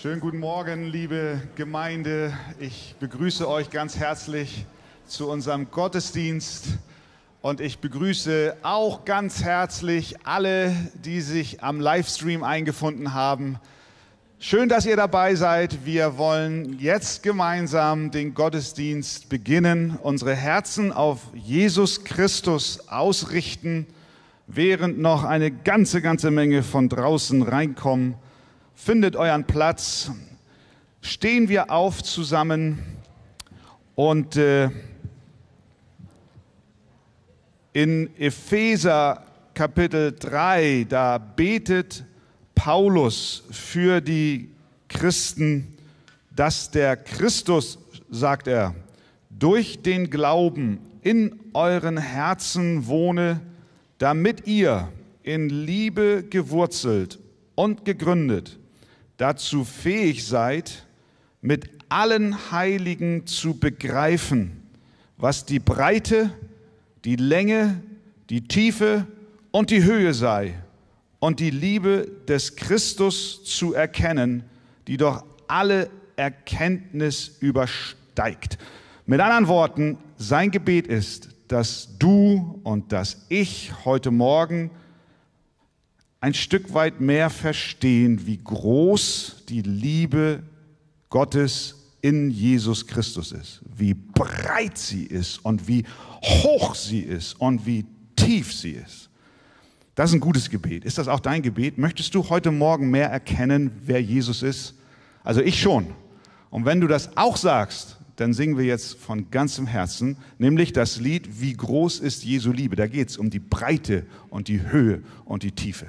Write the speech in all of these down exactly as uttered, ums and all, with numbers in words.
Schönen guten Morgen, liebe Gemeinde. Ich begrüße euch ganz herzlich zu unserem Gottesdienst und ich begrüße auch ganz herzlich alle, die sich am Livestream eingefunden haben. Schön, dass ihr dabei seid. Wir wollen jetzt gemeinsam den Gottesdienst beginnen, unsere Herzen auf Jesus Christus ausrichten, während noch eine ganze, ganze Menge von draußen reinkommen. Findet euren Platz, stehen wir auf zusammen und äh, in Epheser Kapitel drei, da betet Paulus für die Christen, dass der Christus, sagt er, durch den Glauben in euren Herzen wohne, damit ihr in Liebe gewurzelt und gegründet dazu fähig seid, mit allen Heiligen zu begreifen, was die Breite, die Länge, die Tiefe und die Höhe sei und die Liebe des Christus zu erkennen, die doch alle Erkenntnis übersteigt. Mit anderen Worten, sein Gebet ist, dass du und dass ich heute Morgen ein Stück weit mehr verstehen, wie groß die Liebe Gottes in Jesus Christus ist, wie breit sie ist und wie hoch sie ist und wie tief sie ist. Das ist ein gutes Gebet. Ist das auch dein Gebet? Möchtest du heute Morgen mehr erkennen, wer Jesus ist? Also ich schon. Und wenn du das auch sagst, dann singen wir jetzt von ganzem Herzen, nämlich das Lied Wie groß ist Jesu Liebe. Da geht es um die Breite und die Höhe und die Tiefe.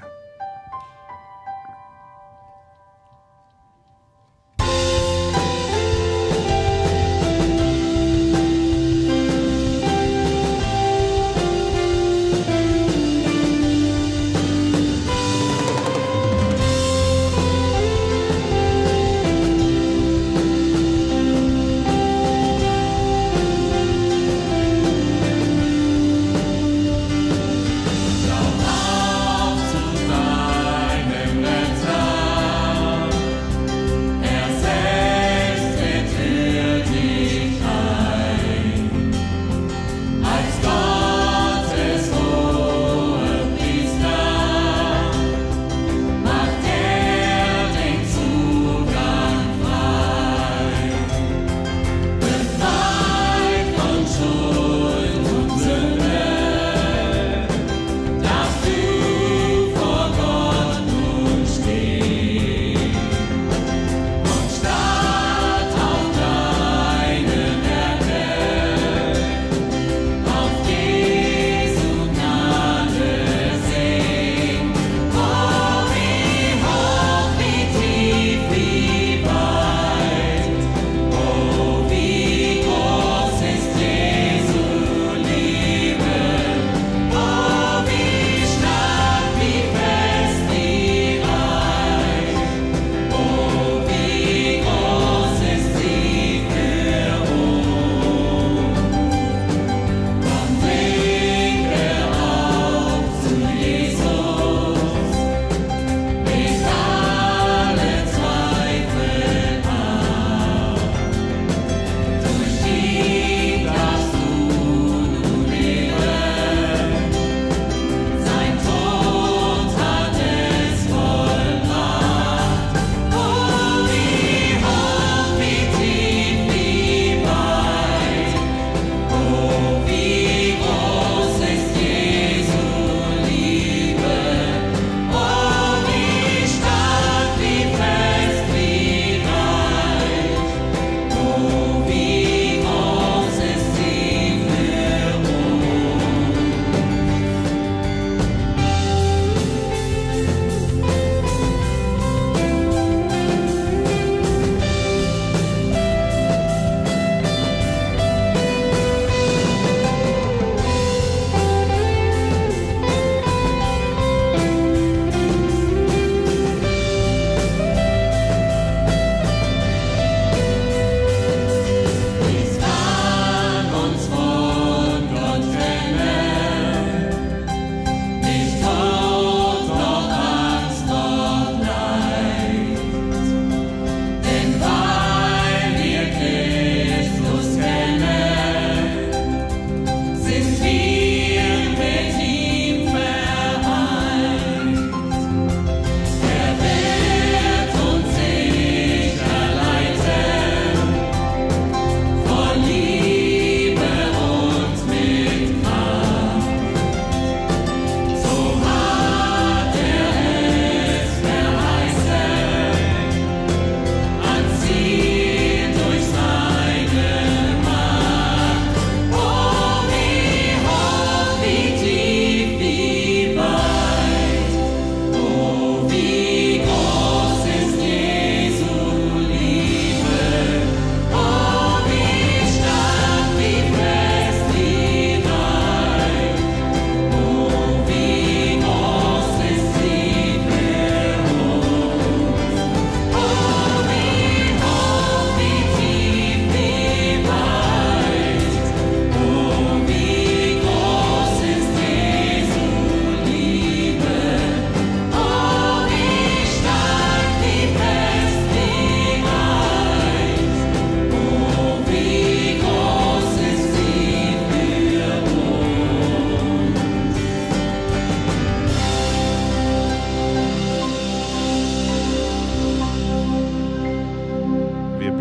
Auf zu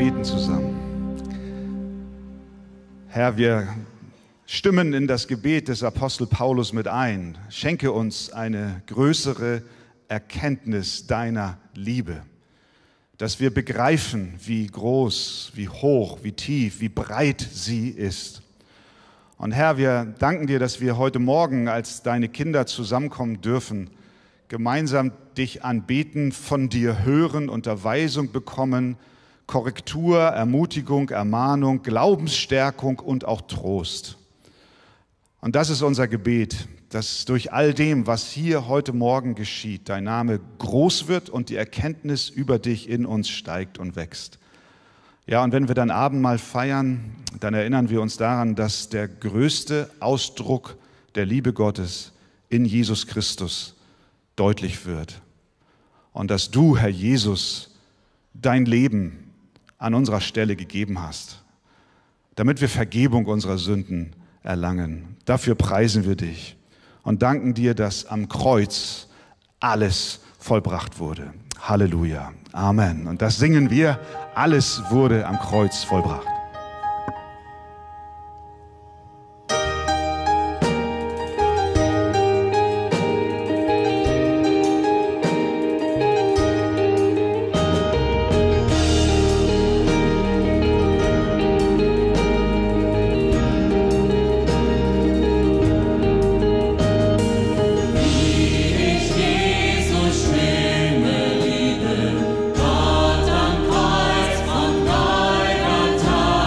beten zusammen. Herr, wir stimmen in das Gebet des Apostel Paulus mit ein. Schenke uns eine größere Erkenntnis deiner Liebe, dass wir begreifen, wie groß, wie hoch, wie tief, wie breit sie ist. Und Herr, wir danken dir, dass wir heute Morgen als deine Kinder zusammenkommen dürfen, gemeinsam dich anbeten, von dir hören, Unterweisung bekommen, Korrektur, Ermutigung, Ermahnung, Glaubensstärkung und auch Trost. Und das ist unser Gebet, dass durch all dem, was hier heute Morgen geschieht, dein Name groß wird und die Erkenntnis über dich in uns steigt und wächst. Ja, und wenn wir dann Abendmahl feiern, dann erinnern wir uns daran, dass der größte Ausdruck der Liebe Gottes in Jesus Christus deutlich wird. Und dass du, Herr Jesus, dein Leben an unserer Stelle gegeben hast, damit wir Vergebung unserer Sünden erlangen. Dafür preisen wir dich und danken dir, dass am Kreuz alles vollbracht wurde. Halleluja. Amen. Und das singen wir, alles wurde am Kreuz vollbracht. Gott am Kreuz von Golgatha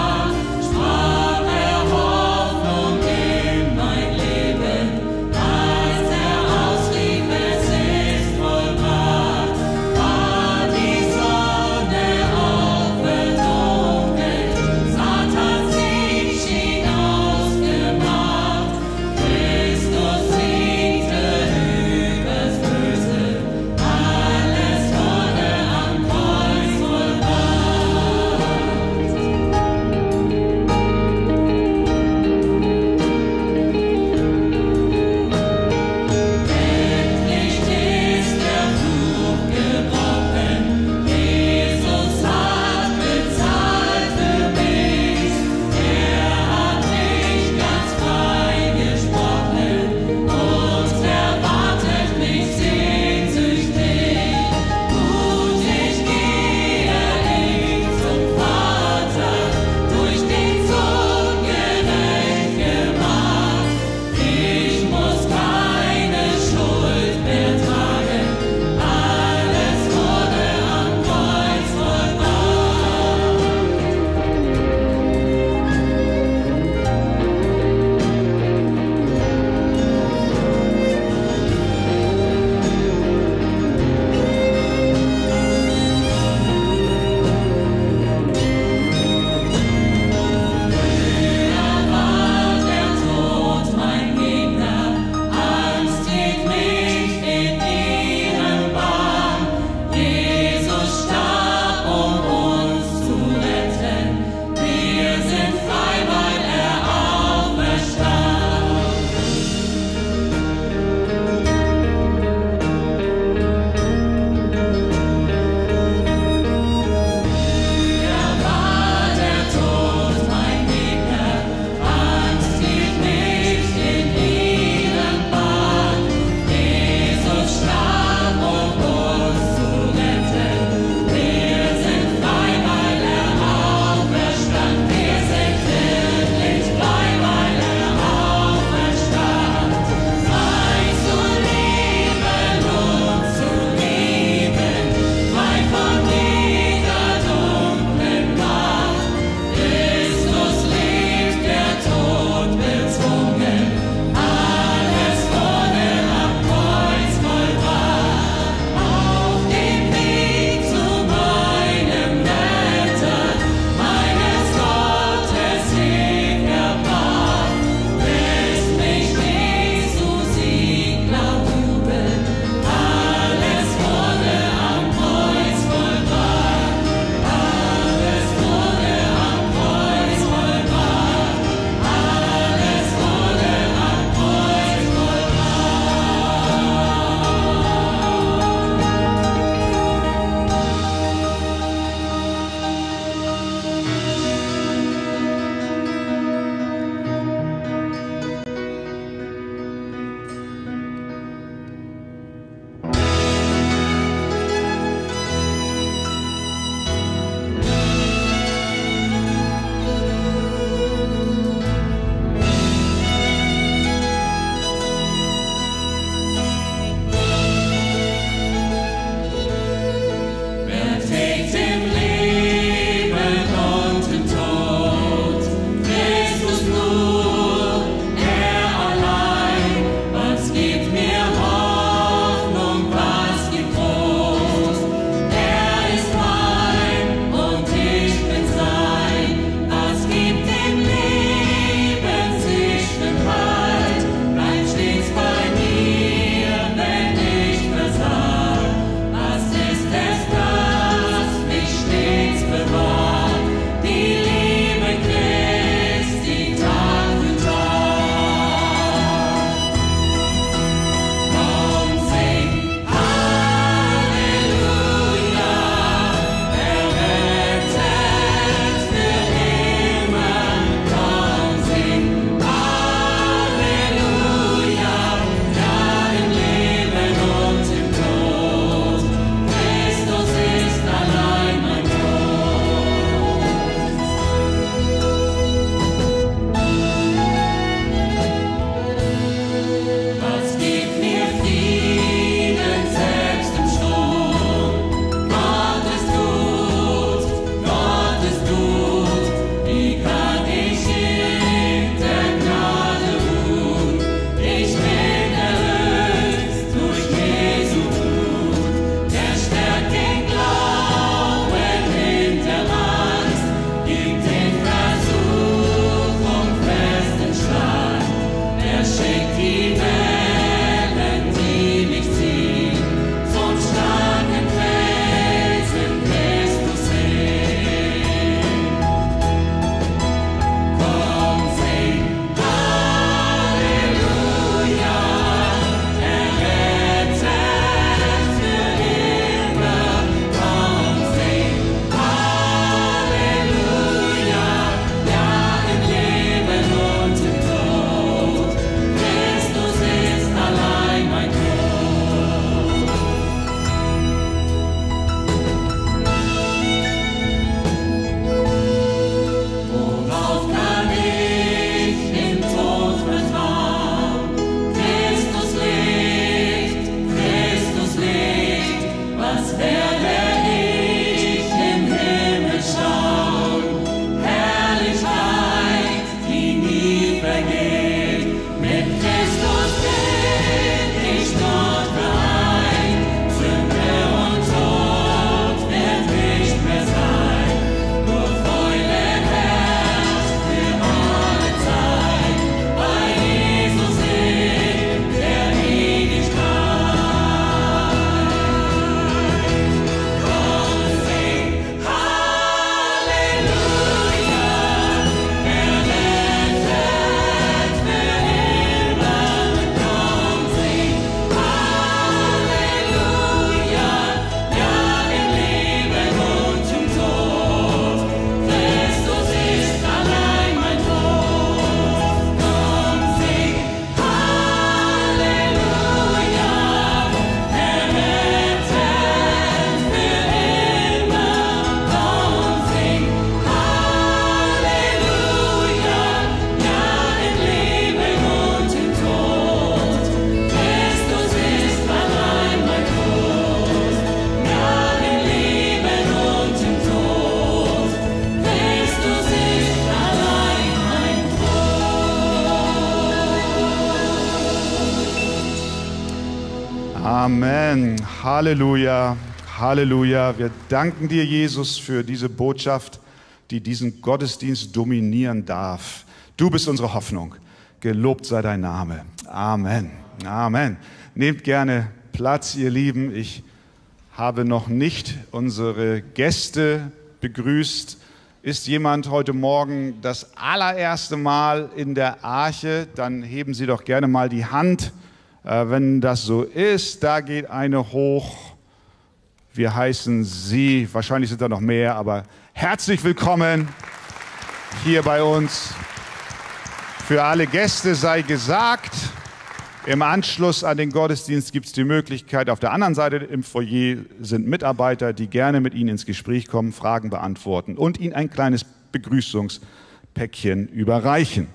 Amen. Halleluja. Halleluja. Wir danken dir, Jesus, für diese Botschaft, die diesen Gottesdienst dominieren darf. Du bist unsere Hoffnung. Gelobt sei dein Name. Amen. Amen. Nehmt gerne Platz, ihr Lieben. Ich habe noch nicht unsere Gäste begrüßt. Ist jemand heute Morgen das allererste Mal in der Arche? Dann heben Sie doch gerne mal die Hand. Äh, wenn das so ist, da geht eine hoch. Wir heißen Sie, wahrscheinlich sind da noch mehr, aber herzlich willkommen hier bei uns. Für alle Gäste sei gesagt, im Anschluss an den Gottesdienst gibt es die Möglichkeit, auf der anderen Seite im Foyer sind Mitarbeiter, die gerne mit Ihnen ins Gespräch kommen, Fragen beantworten und Ihnen ein kleines Begrüßungspäckchen überreichen.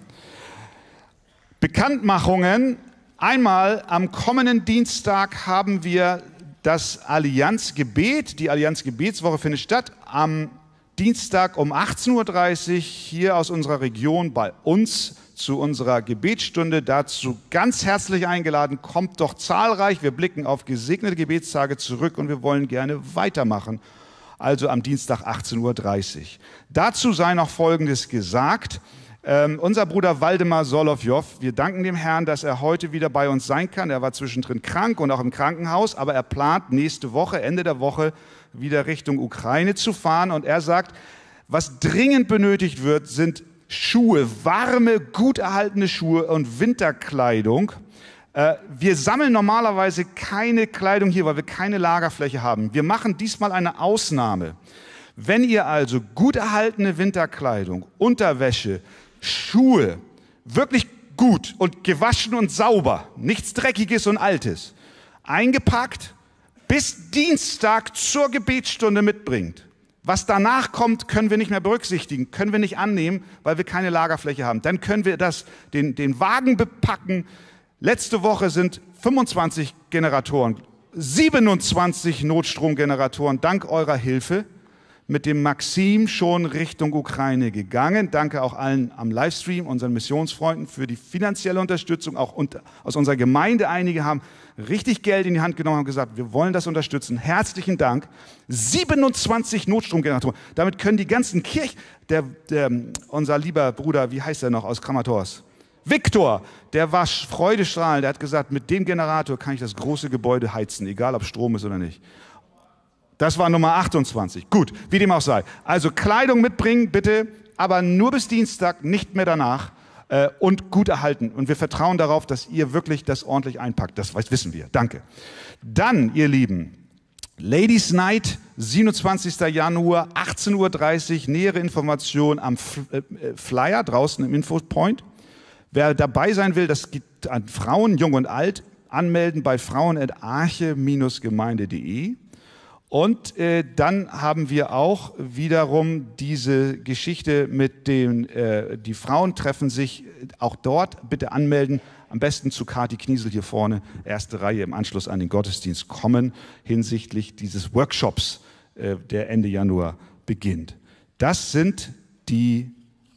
Bekanntmachungen. Einmal am kommenden Dienstag haben wir das Allianzgebet. Die Allianzgebetswoche findet statt am Dienstag um achtzehn Uhr dreißig hier aus unserer Region bei uns zu unserer Gebetsstunde. Dazu ganz herzlich eingeladen. Kommt doch zahlreich. Wir blicken auf gesegnete Gebetstage zurück und wir wollen gerne weitermachen. Also am Dienstag achtzehn Uhr dreißig. Dazu sei noch Folgendes gesagt. Ähm, unser Bruder Waldemar Solowjow, wir danken dem Herrn, dass er heute wieder bei uns sein kann. Er war zwischendrin krank und auch im Krankenhaus, aber er plant nächste Woche, Ende der Woche, wieder Richtung Ukraine zu fahren. Und er sagt, was dringend benötigt wird, sind Schuhe, warme, gut erhaltene Schuhe und Winterkleidung. Äh, wir sammeln normalerweise keine Kleidung hier, weil wir keine Lagerfläche haben. Wir machen diesmal eine Ausnahme. Wenn ihr also gut erhaltene Winterkleidung, Unterwäsche, Schuhe, wirklich gut und gewaschen und sauber, nichts Dreckiges und Altes, eingepackt, bis Dienstag zur Gebetsstunde mitbringt. Was danach kommt, können wir nicht mehr berücksichtigen, können wir nicht annehmen, weil wir keine Lagerfläche haben. Dann können wir das, den, den Wagen bepacken. Letzte Woche sind fünfundzwanzig Generatoren, siebenundzwanzig Notstromgeneratoren dank eurer Hilfe mit dem Maxim schon Richtung Ukraine gegangen. Danke auch allen am Livestream, unseren Missionsfreunden für die finanzielle Unterstützung. Auch aus unserer Gemeinde einige haben richtig Geld in die Hand genommen und gesagt, wir wollen das unterstützen. Herzlichen Dank. siebenundzwanzig Notstromgeneratoren. Damit können die ganzen Kirchen, der, der, unser lieber Bruder, wie heißt er noch aus Kramatorsk? Viktor, der war freudestrahlend. Der hat gesagt, mit dem Generator kann ich das große Gebäude heizen, egal ob Strom ist oder nicht. Das war Nummer achtundzwanzig. Gut, wie dem auch sei. Also Kleidung mitbringen, bitte, aber nur bis Dienstag, nicht mehr danach äh, und gut erhalten. Und wir vertrauen darauf, dass ihr wirklich das ordentlich einpackt. Das wissen wir. Danke. Dann, ihr Lieben, Ladies Night, siebenundzwanzigster Januar, achtzehn Uhr dreißig, nähere Informationen am Flyer draußen im Infopoint. Wer dabei sein will, das geht an Frauen, Jung und Alt, anmelden bei frauen at arche Bindestrich gemeinde punkt de. Und äh, dann haben wir auch wiederum diese Geschichte mit den, äh, die Frauen treffen sich auch dort, bitte anmelden, am besten zu Kati Kniesel hier vorne, erste Reihe im Anschluss an den Gottesdienst kommen, hinsichtlich dieses Workshops, äh, der Ende Januar beginnt. Das sind die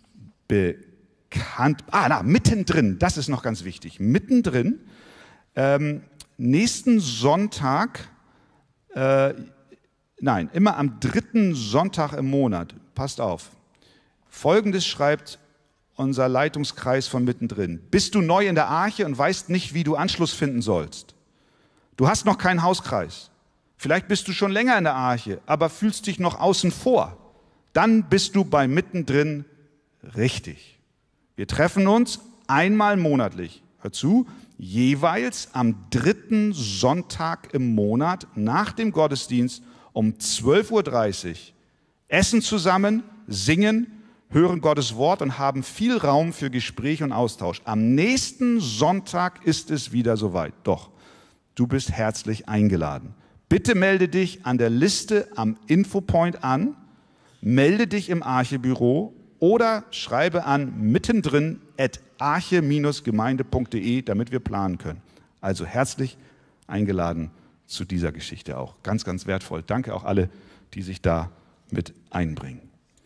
bekannt, ah, na, mittendrin, das ist noch ganz wichtig, mittendrin, ähm, nächsten Sonntag, äh, Nein, immer am dritten Sonntag im Monat. Passt auf. Folgendes schreibt unser Leitungskreis von mittendrin. Bist du neu in der Arche und weißt nicht, wie du Anschluss finden sollst? Du hast noch keinen Hauskreis. Vielleicht bist du schon länger in der Arche, aber fühlst dich noch außen vor. Dann bist du bei mittendrin richtig. Wir treffen uns einmal monatlich. Hör zu, jeweils am dritten Sonntag im Monat nach dem Gottesdienst um zwölf Uhr dreißig, essen zusammen, singen, hören Gottes Wort und haben viel Raum für Gespräch und Austausch. Am nächsten Sonntag ist es wieder soweit. Doch, du bist herzlich eingeladen. Bitte melde dich an der Liste am Infopoint an, melde dich im Archebüro oder schreibe an mittendrin at arche Bindestrich gemeinde punkt de, damit wir planen können. Also herzlich eingeladen zu dieser Geschichte auch. Ganz, ganz wertvoll. Danke auch alle, die sich da mit einbringen.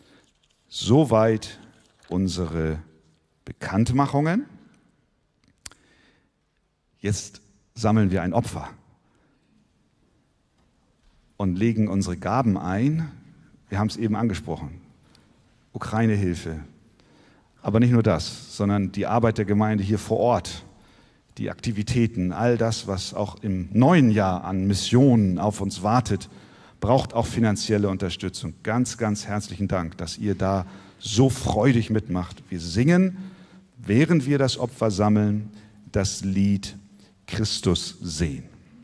Soweit unsere Bekanntmachungen. Jetzt sammeln wir ein Opfer. und legen unsere Gaben ein. Wir haben es eben angesprochen, Ukraine-Hilfe. Aber nicht nur das, sondern die Arbeit der Gemeinde hier vor Ort, die Aktivitäten, all das, was auch im neuen Jahr an Missionen auf uns wartet, braucht auch finanzielle Unterstützung. Ganz, ganz herzlichen Dank, dass ihr da so freudig mitmacht. Wir singen, während wir das Opfer sammeln, das Lied Christus sehen.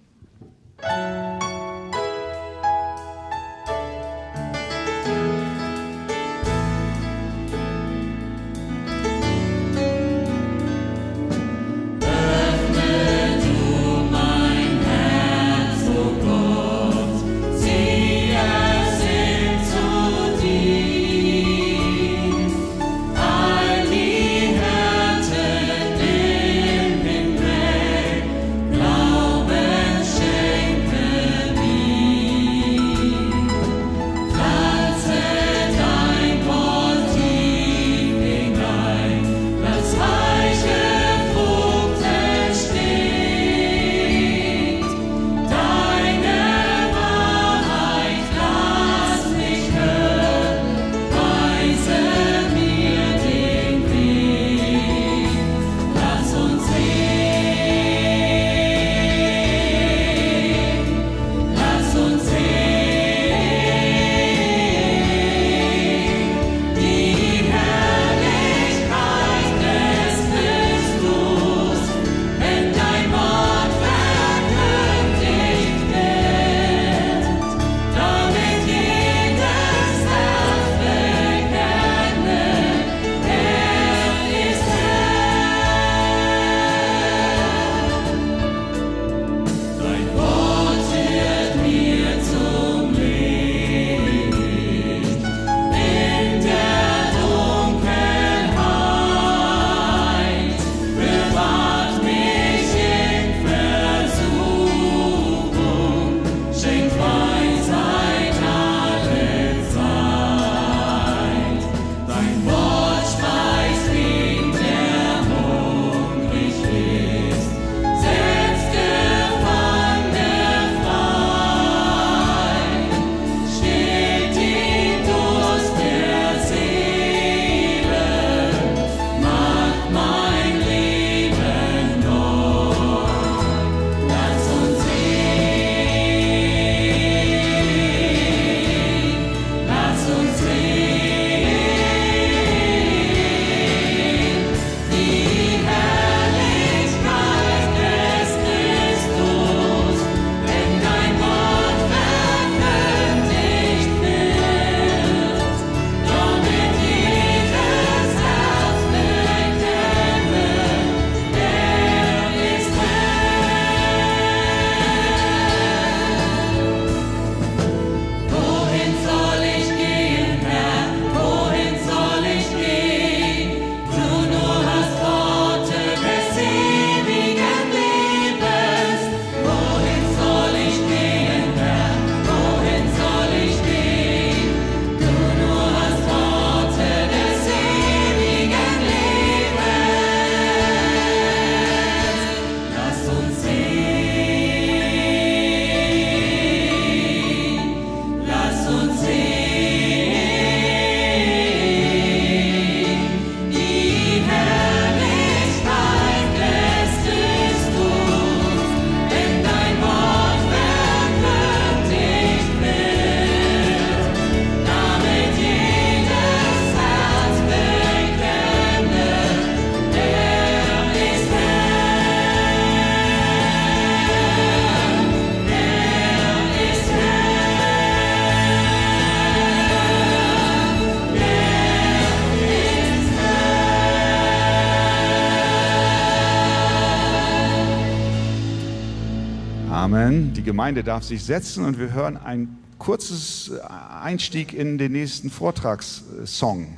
Amen. Die Gemeinde darf sich setzen und wir hören ein kurzes Einstieg in den nächsten Vortragssong.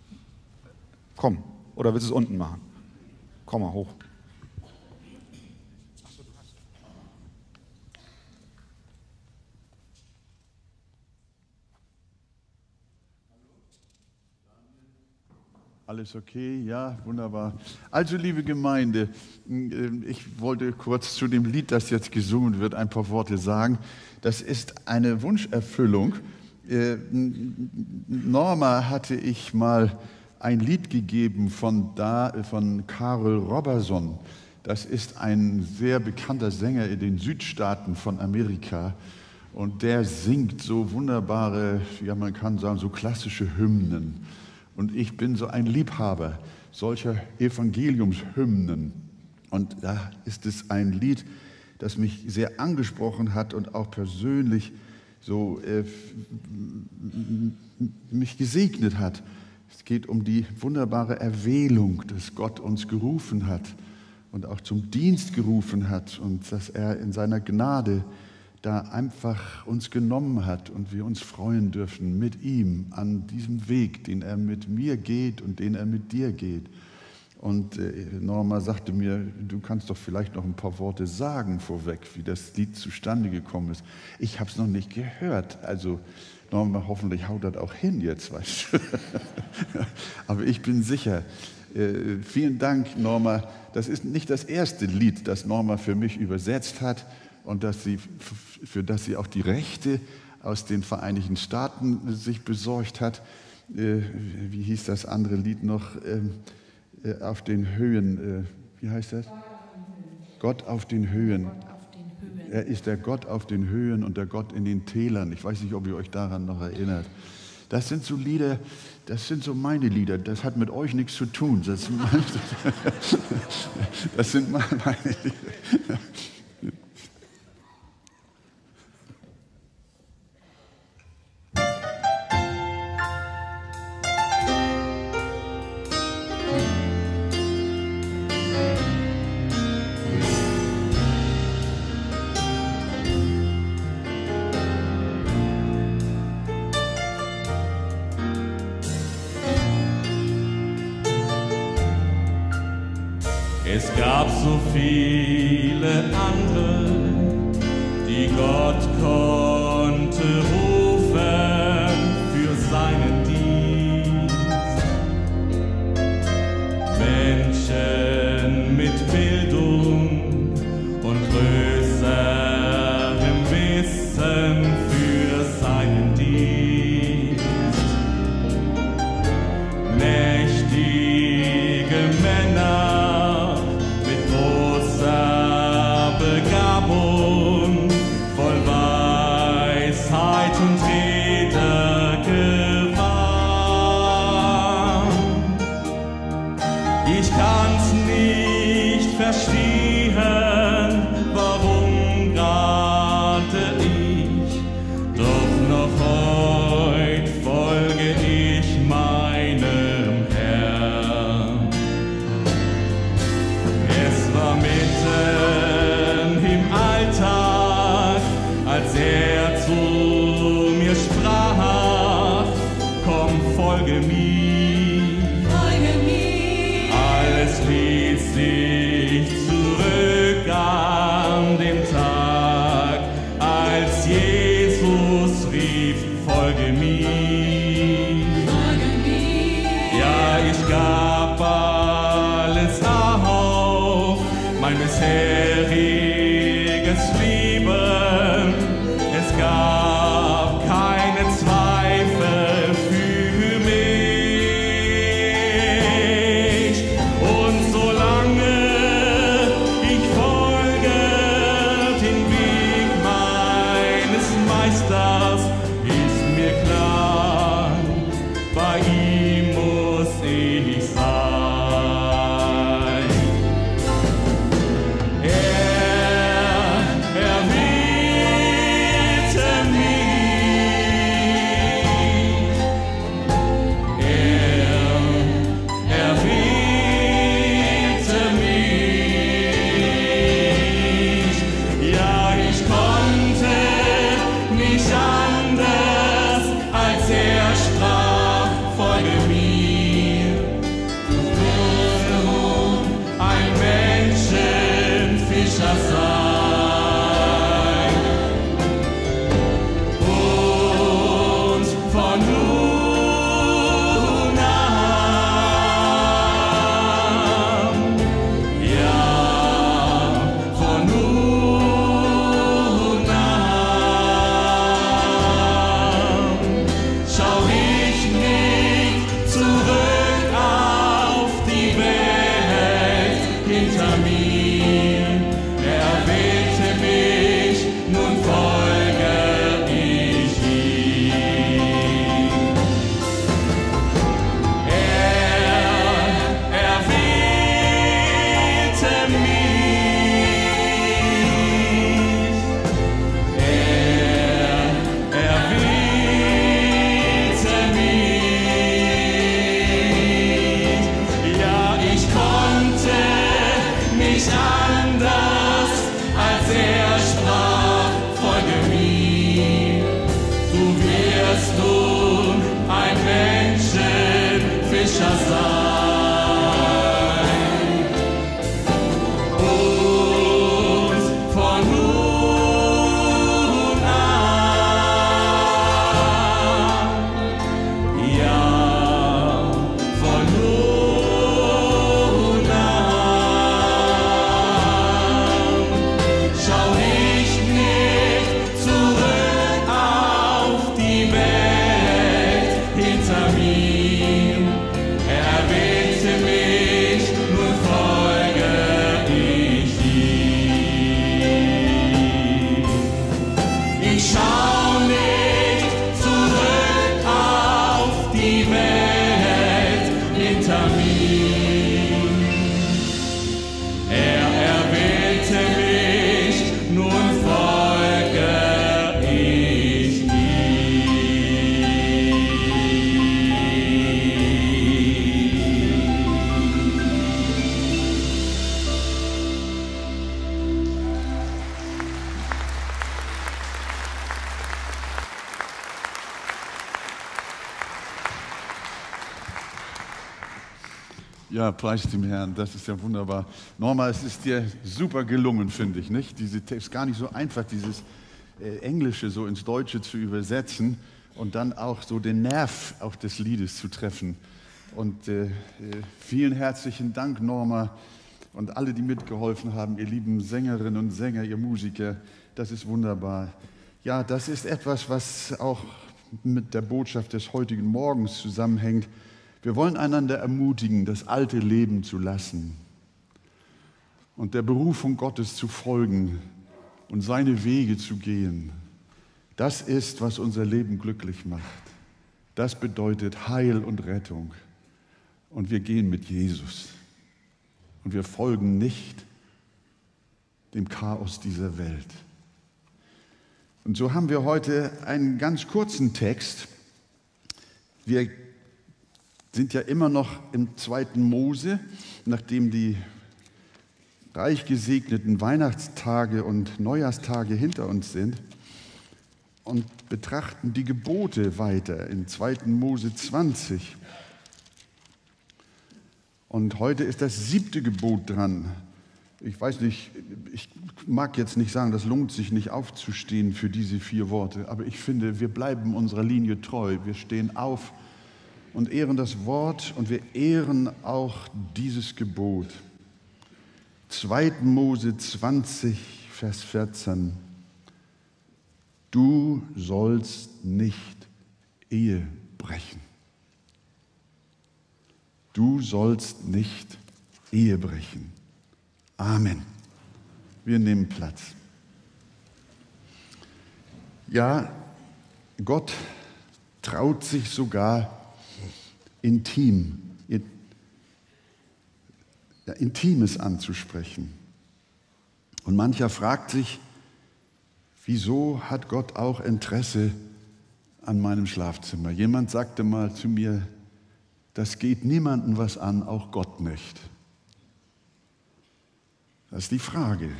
Komm, oder willst du es unten machen? Komm mal hoch. Alles okay? Ja, wunderbar. Also, liebe Gemeinde, ich wollte kurz zu dem Lied, das jetzt gesungen wird, ein paar Worte sagen. Das ist eine Wunscherfüllung. Norma hatte ich mal ein Lied gegeben von, da, von Carl Robertson. Das ist ein sehr bekannter Sänger in den Südstaaten von Amerika. Und der singt so wunderbare, ja, man kann sagen, so klassische Hymnen. Und ich bin so ein Liebhaber solcher Evangeliumshymnen. Und da ist es ein Lied, das mich sehr angesprochen hat und auch persönlich so äh, mich gesegnet hat. Es geht um die wunderbare Erwählung, dass Gott uns gerufen hat und auch zum Dienst gerufen hat und dass er in seiner Gnade da einfach uns genommen hat und wir uns freuen dürfen mit ihm an diesem Weg, den er mit mir geht und den er mit dir geht. Und äh, Norma sagte mir, du kannst doch vielleicht noch ein paar Worte sagen vorweg, wie das Lied zustande gekommen ist. Ich habe es noch nicht gehört, also Norma, hoffentlich haut das auch hin jetzt, weißt du. Aber ich bin sicher. Äh, vielen Dank, Norma. Das ist nicht das erste Lied, das Norma für mich übersetzt hat. Und dass sie, für das sie auch die Rechte aus den Vereinigten Staaten sich besorgt hat. Äh, wie hieß das andere Lied noch? Ähm, äh, auf den Höhen. Äh, wie heißt das? Gott auf den Höhen. Gott auf den Höhen. Er ist der Gott auf den Höhen und der Gott in den Tälern. Ich weiß nicht, ob ihr euch daran noch erinnert. Das sind so Lieder, das sind so meine Lieder. Das hat mit euch nichts zu tun. Das, das sind meine Lieder. Es gab so viele andere, die Gott konnte rufen für seinen Dienst. Menschen mit Bildung und größerem Wissen für seinen Dienst. Mächtige Männer voll Weisheit und Redegewand. Ich kann's nicht verstehen, warum gerade ich, doch noch heut folge ich meinem Herrn. Es war mitten im Alltag, als er zu mir sprach, komm, folge mir. Folge mir. Alles ließ sich zurück an dem Tag, als Jesus rief, folge mir. Folge mir. Ja, ich gab alles auf, mein bisheriges Leben. Es gab keine Zweifel für mich. Und solange ich folge den Weg meines Meisters, ist mir klar, bei ihm muss ich sein. Becher sein. Und von nun an, ja, von nun an, schau ich nicht zurück auf die Welt hinter mir. Er erwählte mich, nun folge ich ihm. Ich schau nicht zurück auf die Welt hinter mir. Er erwählte mich, nun folge ich ihm. Ja, preis dem Herrn, das ist ja wunderbar. Norma, es ist dir super gelungen, finde ich, nicht? Diese Text gar nicht so einfach, dieses äh, Englische so ins Deutsche zu übersetzen und dann auch so den Nerv auch des Liedes zu treffen. Und äh, äh, vielen herzlichen Dank, Norma, und alle, die mitgeholfen haben, ihr lieben Sängerinnen und Sänger, ihr Musiker, das ist wunderbar. Ja, das ist etwas, was auch mit der Botschaft des heutigen Morgens zusammenhängt. Wir wollen einander ermutigen, das alte Leben zu lassen und der Berufung Gottes zu folgen und seine Wege zu gehen. Das ist, was unser Leben glücklich macht. Das bedeutet Heil und Rettung. Und wir gehen mit Jesus. Und wir folgen nicht dem Chaos dieser Welt. Und so haben wir heute einen ganz kurzen Text. Wir sind ja immer noch im zweiten Mose, nachdem die reich gesegneten Weihnachtstage und Neujahrstage hinter uns sind, und betrachten die Gebote weiter in zweiten Mose zwanzig. Und heute ist das siebte Gebot dran. Ich weiß nicht, ich mag jetzt nicht sagen, das lohnt sich nicht aufzustehen für diese vier Worte, aber ich finde, wir bleiben unserer Linie treu. Wir stehen auf und ehren das Wort und wir ehren auch dieses Gebot. zweiten Mose zwanzig, Vers vierzehn. Du sollst nicht Ehe brechen. Du sollst nicht Ehe brechen. Amen. Wir nehmen Platz. Ja, Gott traut sich sogar intim, ja, Intimes anzusprechen. Und mancher fragt sich, wieso hat Gott auch Interesse an meinem Schlafzimmer? Jemand sagte mal zu mir, das geht niemandem was an, auch Gott nicht. Das ist die Frage.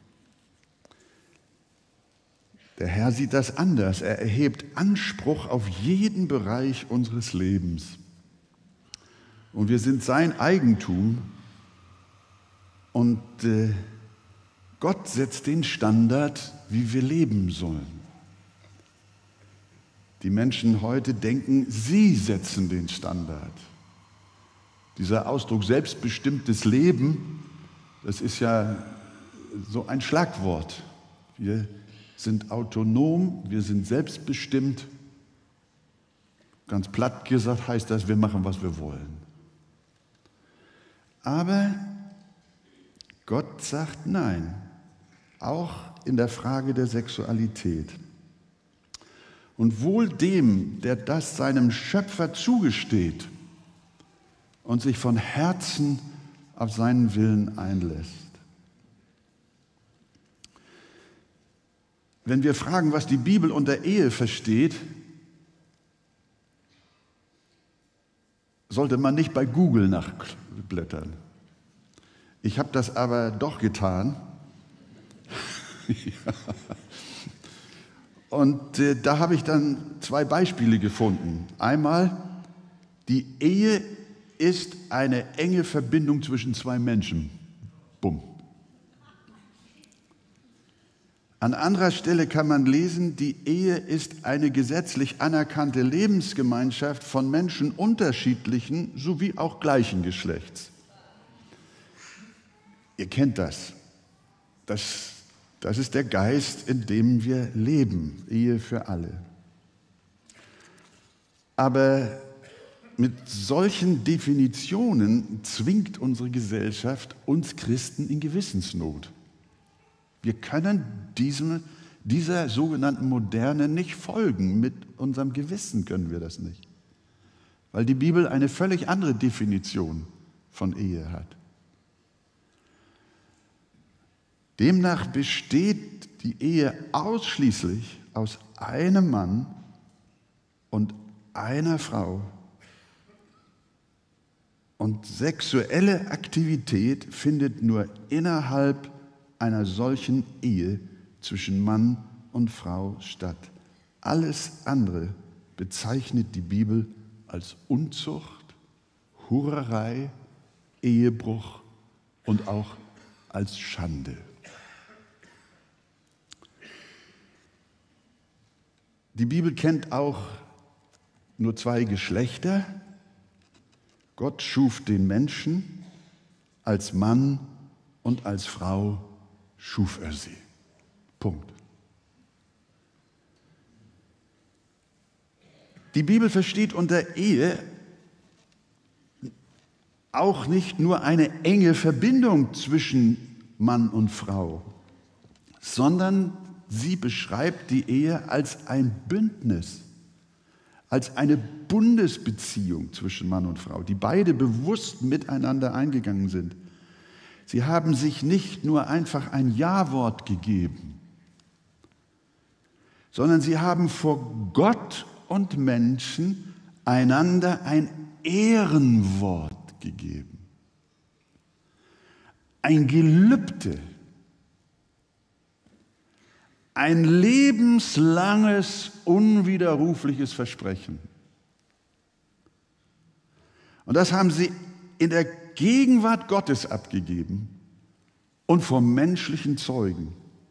Der Herr sieht das anders. Er erhebt Anspruch auf jeden Bereich unseres Lebens. Und wir sind sein Eigentum. Und äh, Gott setzt den Standard, wie wir leben sollen. Die Menschen heute denken, sie setzen den Standard. Dieser Ausdruck selbstbestimmtes Leben, das ist ja so ein Schlagwort. Wir sind autonom, wir sind selbstbestimmt. Ganz platt gesagt heißt das, wir machen, was wir wollen. Aber Gott sagt nein, auch in der Frage der Sexualität. Und wohl dem, der das seinem Schöpfer zugesteht und sich von Herzen auf seinen Willen einlässt. Wenn wir fragen, was die Bibel unter Ehe versteht, sollte man nicht bei Google nachblättern. Ich habe das aber doch getan. Ja. Und äh, da habe ich dann zwei Beispiele gefunden. Einmal, die Ehe ist eine enge Verbindung zwischen zwei Menschen. Bumm. An anderer Stelle kann man lesen, die Ehe ist eine gesetzlich anerkannte Lebensgemeinschaft von Menschen unterschiedlichen sowie auch gleichen Geschlechts. Ihr kennt das. Das, das ist der Geist, in dem wir leben, Ehe für alle. Aber mit solchen Definitionen zwingt unsere Gesellschaft uns Christen in Gewissensnot. Wir können diesem, dieser sogenannten Moderne nicht folgen. Mit unserem Gewissen können wir das nicht. Weil die Bibel eine völlig andere Definition von Ehe hat. Demnach besteht die Ehe ausschließlich aus einem Mann und einer Frau. Und sexuelle Aktivität findet nur innerhalb einer solchen Ehe zwischen Mann und Frau statt. Alles andere bezeichnet die Bibel als Unzucht, Hurerei, Ehebruch und auch als Schande. Die Bibel kennt auch nur zwei Geschlechter. Gott schuf den Menschen, als Mann und als Frau schuf er sie. Punkt. Die Bibel versteht unter Ehe auch nicht nur eine enge Verbindung zwischen Mann und Frau, sondern sie beschreibt die Ehe als ein Bündnis, als eine Bundesbeziehung zwischen Mann und Frau, die beide bewusst miteinander eingegangen sind. Sie haben sich nicht nur einfach ein Ja-Wort gegeben, sondern sie haben vor Gott und Menschen einander ein Ehrenwort gegeben. Ein Gelübde. Ein lebenslanges, unwiderrufliches Versprechen. Und das haben sie in der Gegenwart Gottes abgegeben und vor menschlichen Zeugen.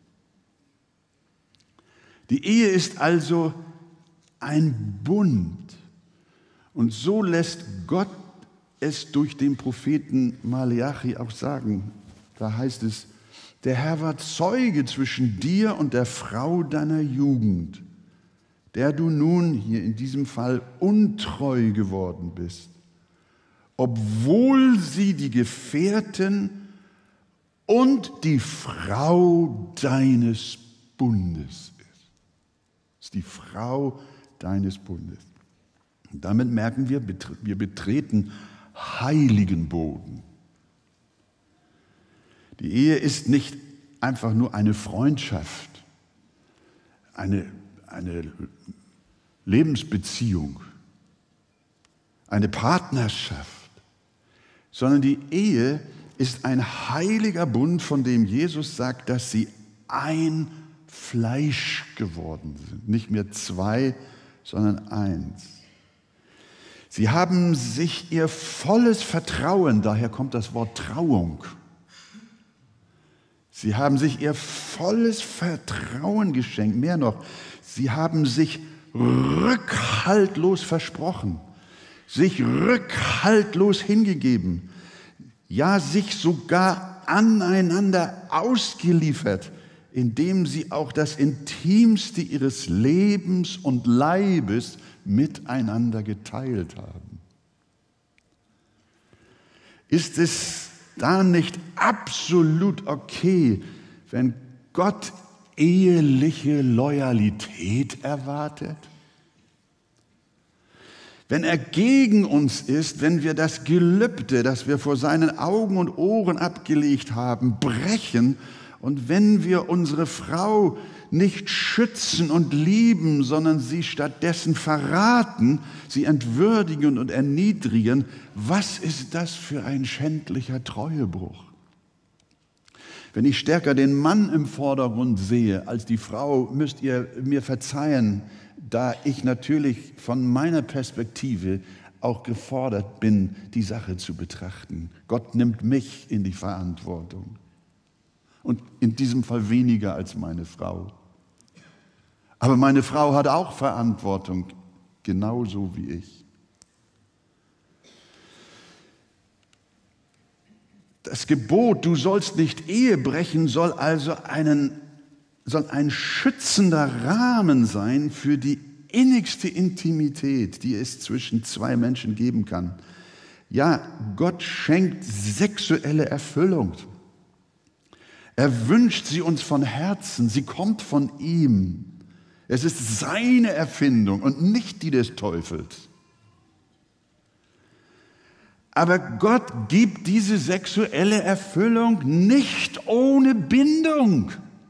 Die Ehe ist also ein Bund. Und so lässt Gott es durch den Propheten Maleachi auch sagen. Da heißt es, der Herr war Zeuge zwischen dir und der Frau deiner Jugend, der du nun hier in diesem Fall untreu geworden bist, obwohl sie die Gefährtin und die Frau deines Bundes ist. Das ist die Frau deines Bundes. Und damit merken wir, wir betreten heiligen Boden. Die Ehe ist nicht einfach nur eine Freundschaft, eine, eine Lebensbeziehung, eine Partnerschaft, sondern die Ehe ist ein heiliger Bund, von dem Jesus sagt, dass sie ein Fleisch geworden sind. Nicht mehr zwei, sondern eins. Sie haben sich ihr volles Vertrauen, daher kommt das Wort Trauung, sie haben sich ihr volles Vertrauen geschenkt. Mehr noch, sie haben sich rückhaltlos versprochen, sich rückhaltlos hingegeben, ja, sich sogar aneinander ausgeliefert, indem sie auch das Intimste ihres Lebens und Leibes miteinander geteilt haben. Ist es da nicht absolut okay, wenn Gott eheliche Loyalität erwartet? Wenn er gegen uns ist, wenn wir das Gelübde, das wir vor seinen Augen und Ohren abgelegt haben, brechen und wenn wir unsere Frau nicht schützen und lieben, sondern sie stattdessen verraten, sie entwürdigen und erniedrigen, was ist das für ein schändlicher Treuebruch? Wenn ich stärker den Mann im Vordergrund sehe als die Frau, müsst ihr mir verzeihen, da ich natürlich von meiner Perspektive auch gefordert bin, die Sache zu betrachten. Gott nimmt mich in die Verantwortung. Und in diesem Fall weniger als meine Frau. Aber meine Frau hat auch Verantwortung, genauso wie ich. Das Gebot, du sollst nicht Ehe brechen, soll also einen, soll ein schützender Rahmen sein für die innigste Intimität, die es zwischen zwei Menschen geben kann. Ja, Gott schenkt sexuelle Erfüllung. Er wünscht sie uns von Herzen, sie kommt von ihm. Es ist seine Erfindung und nicht die des Teufels. Aber Gott gibt diese sexuelle Erfüllung nicht ohne Bindung,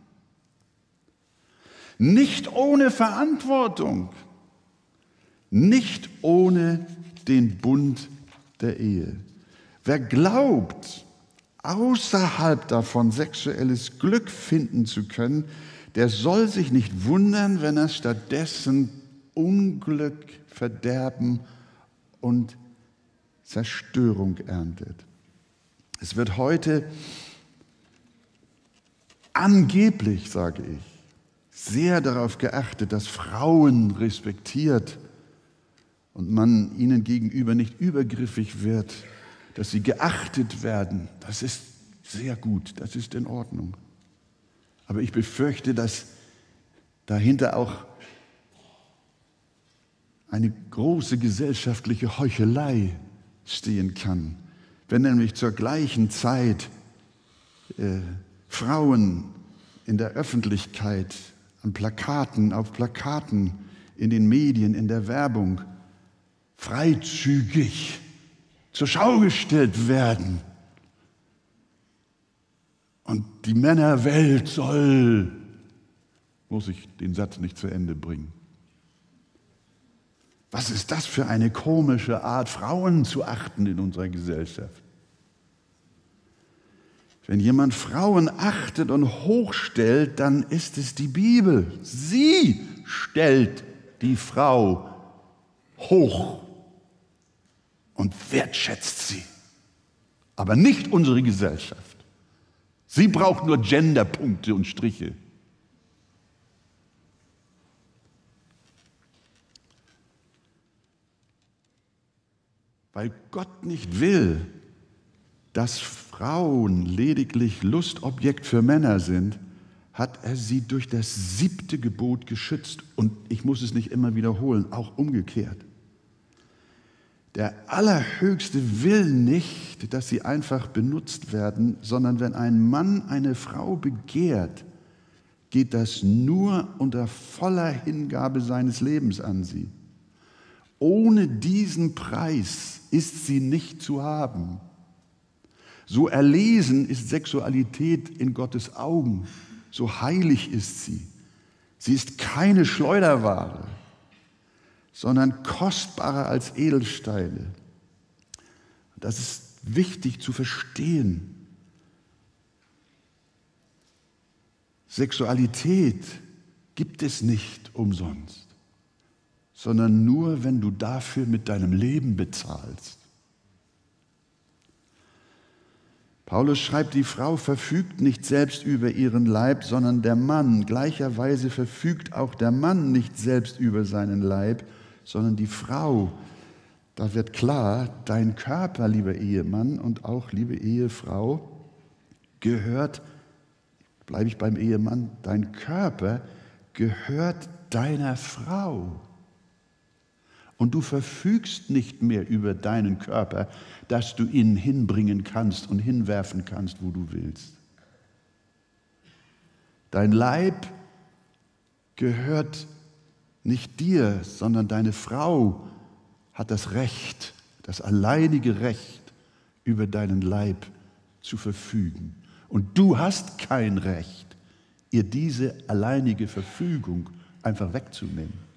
nicht ohne Verantwortung, nicht ohne den Bund der Ehe. Wer glaubt, außerhalb davon sexuelles Glück finden zu können, der soll sich nicht wundern, wenn er stattdessen Unglück, Verderben und Zerstörung erntet. Es wird heute angeblich, sage ich, sehr darauf geachtet, dass Frauen respektiert und man ihnen gegenüber nicht übergriffig wird, dass sie geachtet werden. Das ist sehr gut, das ist in Ordnung. Aber ich befürchte, dass dahinter auch eine große gesellschaftliche Heuchelei stehen kann. Wenn nämlich zur gleichen Zeit äh, Frauen in der Öffentlichkeit, an Plakaten, auf Plakaten, in den Medien, in der Werbung freizügig zur Schau gestellt werden. Und die Männerwelt soll, muss ich den Satz nicht zu Ende bringen. Was ist das für eine komische Art, Frauen zu achten in unserer Gesellschaft? Wenn jemand Frauen achtet und hochstellt, dann ist es die Bibel. Sie stellt die Frau hoch und wertschätzt sie. Aber nicht unsere Gesellschaft. Sie braucht nur Genderpunkte und Striche. Weil Gott nicht will, dass Frauen lediglich Lustobjekt für Männer sind, hat er sie durch das siebte Gebot geschützt. Und ich muss es nicht immer wiederholen, auch umgekehrt. Der Allerhöchste will nicht, dass sie einfach benutzt werden, sondern wenn ein Mann eine Frau begehrt, geht das nur unter voller Hingabe seines Lebens an sie. Ohne diesen Preis ist sie nicht zu haben. So erlesen ist Sexualität in Gottes Augen, so heilig ist sie. Sie ist keine Schleuderware, sondern kostbarer als Edelsteine. Das ist wichtig zu verstehen. Sexualität gibt es nicht umsonst, sondern nur, wenn du dafür mit deinem Leben bezahlst. Paulus schreibt, die Frau verfügt nicht selbst über ihren Leib, sondern der Mann. Gleicherweise verfügt auch der Mann nicht selbst über seinen Leib, sondern die Frau. Da wird klar, dein Körper, lieber Ehemann und auch liebe Ehefrau, gehört, bleibe ich beim Ehemann, dein Körper gehört deiner Frau. Und du verfügst nicht mehr über deinen Körper, dass du ihn hinbringen kannst und hinwerfen kannst, wo du willst. Dein Leib gehört nicht dir, sondern deine Frau hat das Recht, das alleinige Recht, über deinen Leib zu verfügen. Und du hast kein Recht, ihr diese alleinige Verfügung einfach wegzunehmen.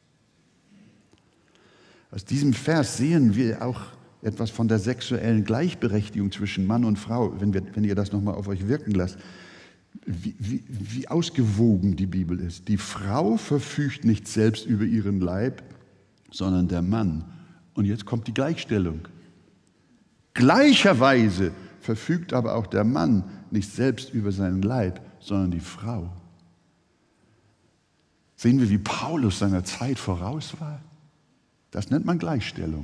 Aus diesem Vers sehen wir auch etwas von der sexuellen Gleichberechtigung zwischen Mann und Frau, wenn, wir, wenn ihr das nochmal auf euch wirken lasst. Wie, wie, wie ausgewogen die Bibel ist. Die Frau verfügt nicht selbst über ihren Leib, sondern der Mann. Und jetzt kommt die Gleichstellung. Gleicherweise verfügt aber auch der Mann nicht selbst über seinen Leib, sondern die Frau. Sehen wir, wie Paulus seiner Zeit voraus war? Das nennt man Gleichstellung.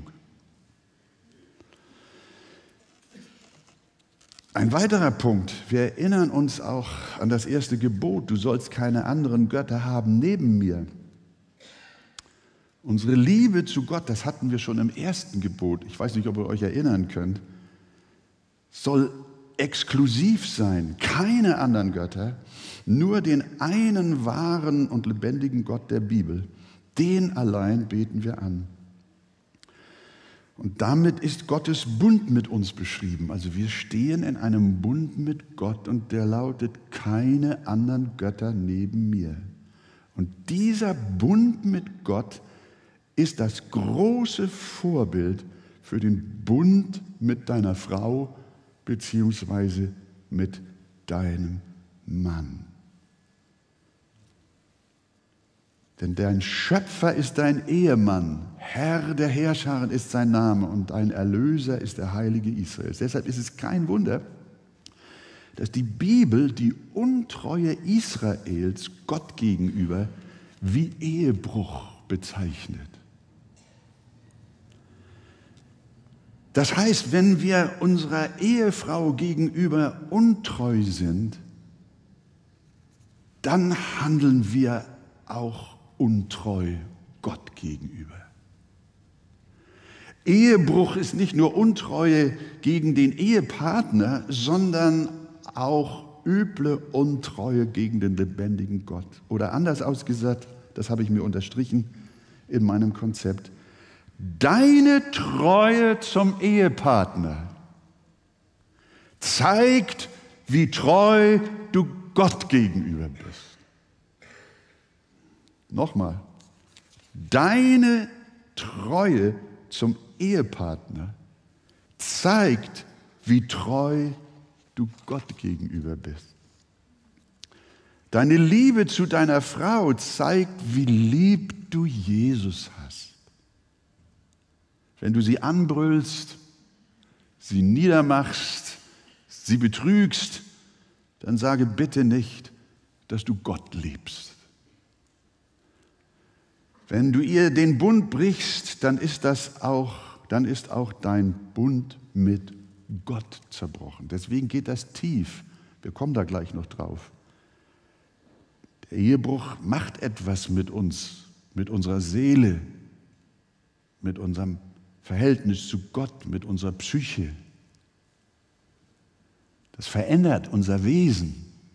Ein weiterer Punkt, wir erinnern uns auch an das erste Gebot, du sollst keine anderen Götter haben neben mir. Unsere Liebe zu Gott, das hatten wir schon im ersten Gebot, ich weiß nicht, ob ihr euch erinnern könnt, soll exklusiv sein, keine anderen Götter, nur den einen wahren und lebendigen Gott der Bibel, den allein beten wir an. Und damit ist Gottes Bund mit uns beschrieben. Also wir stehen in einem Bund mit Gott und der lautet, keine anderen Götter neben mir. Und dieser Bund mit Gott ist das große Vorbild für den Bund mit deiner Frau beziehungsweise mit deinem Mann. Denn dein Schöpfer ist dein Ehemann, Herr der Heerscharen ist sein Name und dein Erlöser ist der Heilige Israels. Deshalb ist es kein Wunder, dass die Bibel die Untreue Israels Gott gegenüber wie Ehebruch bezeichnet. Das heißt, wenn wir unserer Ehefrau gegenüber untreu sind, dann handeln wir auch untreu Gott gegenüber. Ehebruch ist nicht nur Untreue gegen den Ehepartner, sondern auch üble Untreue gegen den lebendigen Gott. Oder anders ausgesagt, das habe ich mir unterstrichen in meinem Konzept, deine Treue zum Ehepartner zeigt, wie treu du Gott gegenüber bist. Nochmal, deine Treue zum Ehepartner zeigt, wie treu du Gott gegenüber bist. Deine Liebe zu deiner Frau zeigt, wie lieb du Jesus hast. Wenn du sie anbrüllst, sie niedermachst, sie betrügst, dann sage bitte nicht, dass du Gott liebst. Wenn du ihr den Bund brichst, dann ist das auch, dann ist auch dein Bund mit Gott zerbrochen. Deswegen geht das tief. Wir kommen da gleich noch drauf. Der Ehebruch macht etwas mit uns, mit unserer Seele, mit unserem Verhältnis zu Gott, mit unserer Psyche. Das verändert unser Wesen.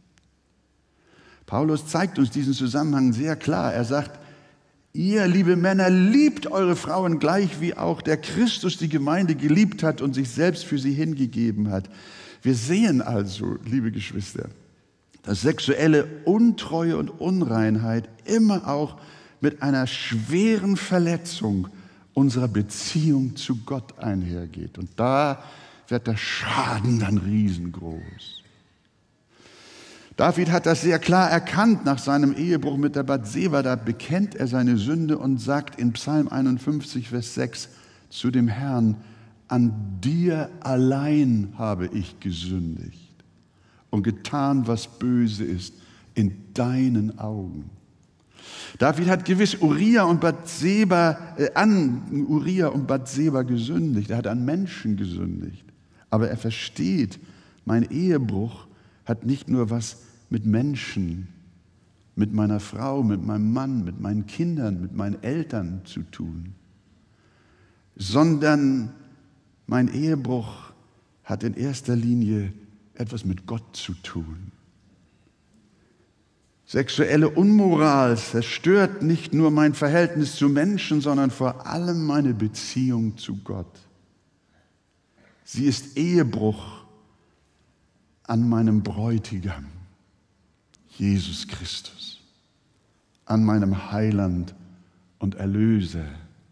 Paulus zeigt uns diesen Zusammenhang sehr klar. Er sagt, ihr, liebe Männer, liebt eure Frauen gleich, wie auch der Christus die Gemeinde geliebt hat und sich selbst für sie hingegeben hat. Wir sehen also, liebe Geschwister, dass sexuelle Untreue und Unreinheit immer auch mit einer schweren Verletzung unserer Beziehung zu Gott einhergeht. Und da wird der Schaden dann riesengroß. David hat das sehr klar erkannt nach seinem Ehebruch mit der Bathseba. Da bekennt er seine Sünde und sagt in Psalm einundfünfzig, Vers sechs zu dem Herrn, an dir allein habe ich gesündigt und getan, was böse ist in deinen Augen. David hat gewiss Uria und Bathseba, äh, an Uria und Bathseba gesündigt. Er hat an Menschen gesündigt. Aber er versteht, mein Ehebruch hat nicht nur was mit Menschen, mit meiner Frau, mit meinem Mann, mit meinen Kindern, mit meinen Eltern zu tun, sondern mein Ehebruch hat in erster Linie etwas mit Gott zu tun. Sexuelle Unmoral zerstört nicht nur mein Verhältnis zu Menschen, sondern vor allem meine Beziehung zu Gott. Sie ist Ehebruch an meinem Bräutigam, Jesus Christus, an meinem Heiland und Erlöser.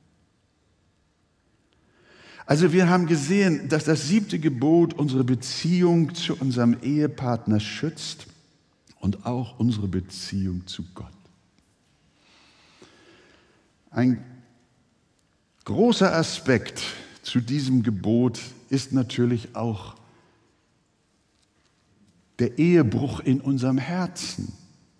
Also wir haben gesehen, dass das siebte Gebot unsere Beziehung zu unserem Ehepartner schützt und auch unsere Beziehung zu Gott. Ein Großer Aspekt zu diesem Gebot ist natürlich auch der Ehebruch in unserem Herzen.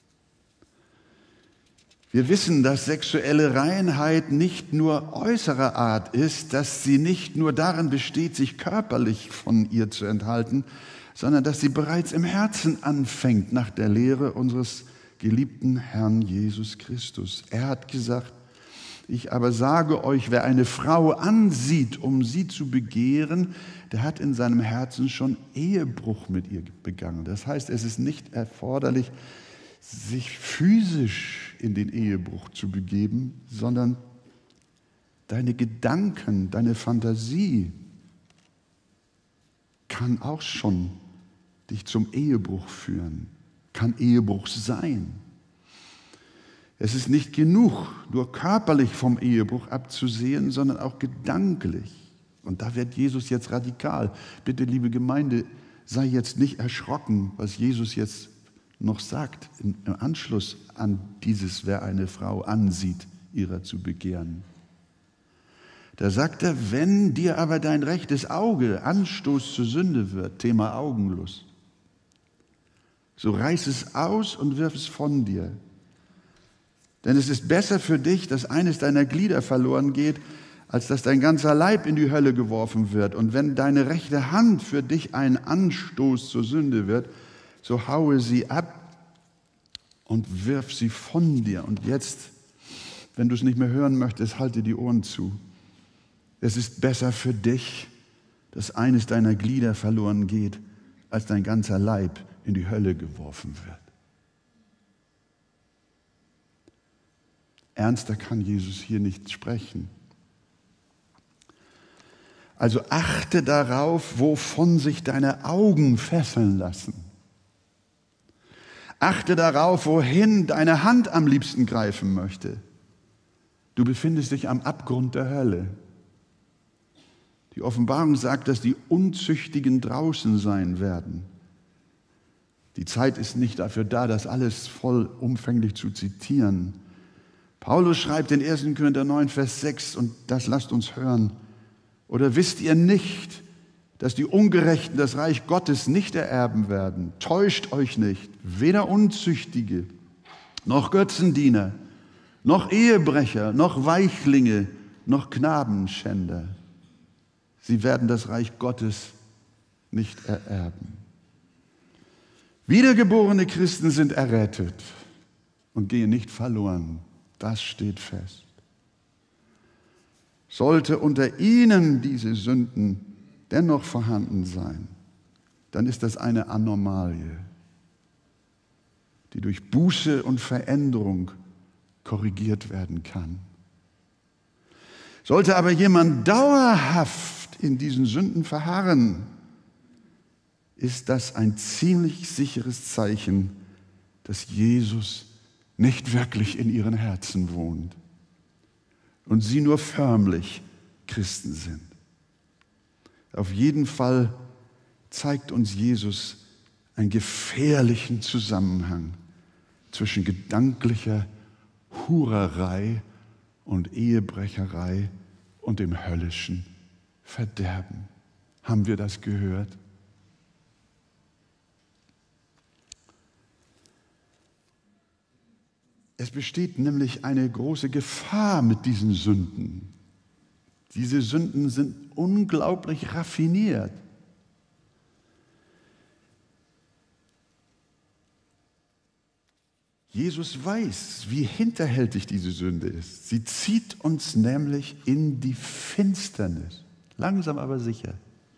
Wir wissen, dass sexuelle Reinheit nicht nur äußerer Art ist, dass sie nicht nur darin besteht, sich körperlich von ihr zu enthalten, sondern dass sie bereits im Herzen anfängt nach der Lehre unseres geliebten Herrn Jesus Christus. Er hat gesagt, ich aber sage euch, wer eine Frau ansieht, um sie zu begehren, der hat in seinem Herzen schon Ehebruch mit ihr begangen. Das heißt, es ist nicht erforderlich, sich physisch in den Ehebruch zu begeben, sondern deine Gedanken, deine Fantasie kann auch schon dich zum Ehebruch führen, kann Ehebruch sein. Es ist nicht genug, nur körperlich vom Ehebruch abzusehen, sondern auch gedanklich. Und da wird Jesus jetzt radikal. Bitte, liebe Gemeinde, sei jetzt nicht erschrocken, was Jesus jetzt noch sagt im Anschluss an dieses, wer eine Frau ansieht, ihrer zu begehren. Da sagt er, wenn dir aber dein rechtes Auge Anstoß zur Sünde wird, Thema Augenlust, so reiß es aus und wirf es von dir. Denn es ist besser für dich, dass eines deiner Glieder verloren geht, als dass dein ganzer Leib in die Hölle geworfen wird. Und wenn deine rechte Hand für dich ein Anstoß zur Sünde wird, so haue sie ab und wirf sie von dir. Und jetzt, wenn du es nicht mehr hören möchtest, halte die Ohren zu. Es ist besser für dich, dass eines deiner Glieder verloren geht, als dein ganzer Leib in die Hölle geworfen wird. Ernster kann Jesus hier nicht sprechen. Also achte darauf, wovon sich deine Augen fesseln lassen. Achte darauf, wohin deine Hand am liebsten greifen möchte. Du befindest dich am Abgrund der Hölle. Die Offenbarung sagt, dass die Unzüchtigen draußen sein werden. Die Zeit ist nicht dafür da, das alles vollumfänglich zu zitieren. Paulus schreibt in ersten Korinther neun, Vers sechs, und das lasst uns hören. Oder wisst ihr nicht, dass die Ungerechten das Reich Gottes nicht ererben werden? Täuscht euch nicht, weder Unzüchtige, noch Götzendiener, noch Ehebrecher, noch Weichlinge, noch Knabenschänder. Sie werden das Reich Gottes nicht ererben. Wiedergeborene Christen sind errettet und gehen nicht verloren. Das steht fest. Sollte unter ihnen diese Sünden dennoch vorhanden sein, dann ist das eine Anormalie, die durch Buße und Veränderung korrigiert werden kann. Sollte aber jemand dauerhaft in diesen Sünden verharren, ist das ein ziemlich sicheres Zeichen, dass Jesus nicht wirklich in ihren Herzen wohnt und sie nur förmlich Christen sind. Auf jeden Fall zeigt uns Jesus einen gefährlichen Zusammenhang zwischen gedanklicher Hurerei und Ehebrecherei und dem höllischen Verderben. Haben wir das gehört? Es besteht nämlich eine große Gefahr mit diesen Sünden. Diese Sünden sind unglaublich raffiniert. Jesus weiß, wie hinterhältig diese Sünde ist. Sie zieht uns nämlich in die Finsternis, langsam aber sicher,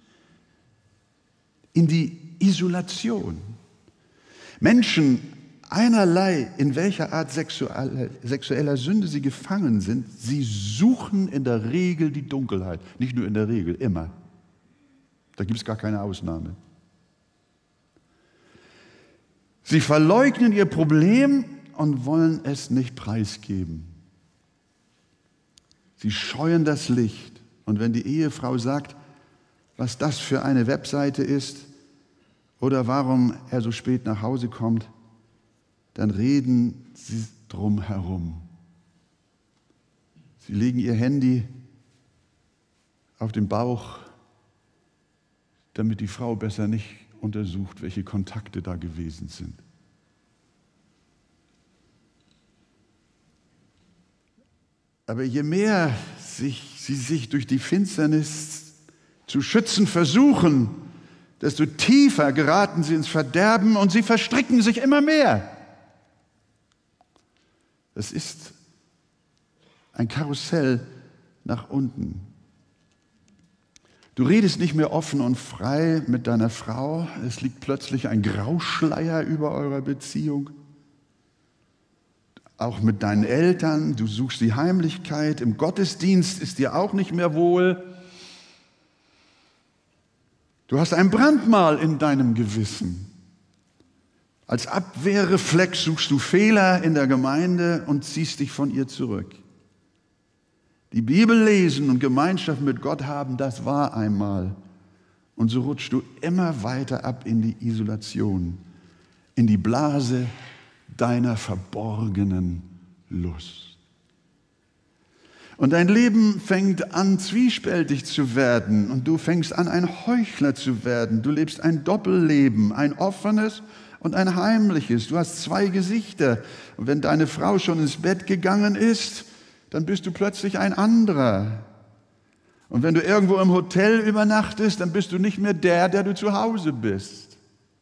in die Isolation. Menschen, einerlei, in welcher Art sexueller, sexueller Sünde sie gefangen sind, sie suchen in der Regel die Dunkelheit. Nicht nur in der Regel, immer. Da gibt es gar keine Ausnahme. Sie verleugnen ihr Problem und wollen es nicht preisgeben. Sie scheuen das Licht. Und wenn die Ehefrau sagt, was das für eine Webseite ist oder warum er so spät nach Hause kommt, dann reden sie drum herum. Sie legen ihr Handy auf den Bauch, damit die Frau besser nicht untersucht, welche Kontakte da gewesen sind. Aber je mehr sich, sie sich durch die Finsternis zu schützen versuchen, desto tiefer geraten sie ins Verderben und sie verstricken sich immer mehr. Es ist ein Karussell nach unten. Du redest nicht mehr offen und frei mit deiner Frau. Es liegt plötzlich ein Grauschleier über eurer Beziehung. Auch mit deinen Eltern. Du suchst die Heimlichkeit. Im Gottesdienst ist dir auch nicht mehr wohl. Du hast ein Brandmal in deinem Gewissen. Als Abwehrreflex suchst du Fehler in der Gemeinde und ziehst dich von ihr zurück. Die Bibel lesen und Gemeinschaft mit Gott haben, das war einmal. Und so rutschst du immer weiter ab in die Isolation, in die Blase deiner verborgenen Lust. Und dein Leben fängt an, zwiespältig zu werden und du fängst an, ein Heuchler zu werden. Du lebst ein Doppelleben, ein offenes und ein heimliches. Du hast zwei Gesichter. Und wenn deine Frau schon ins Bett gegangen ist, dann bist du plötzlich ein anderer. Und wenn du irgendwo im Hotel übernachtest, dann bist du nicht mehr der, der du zu Hause bist.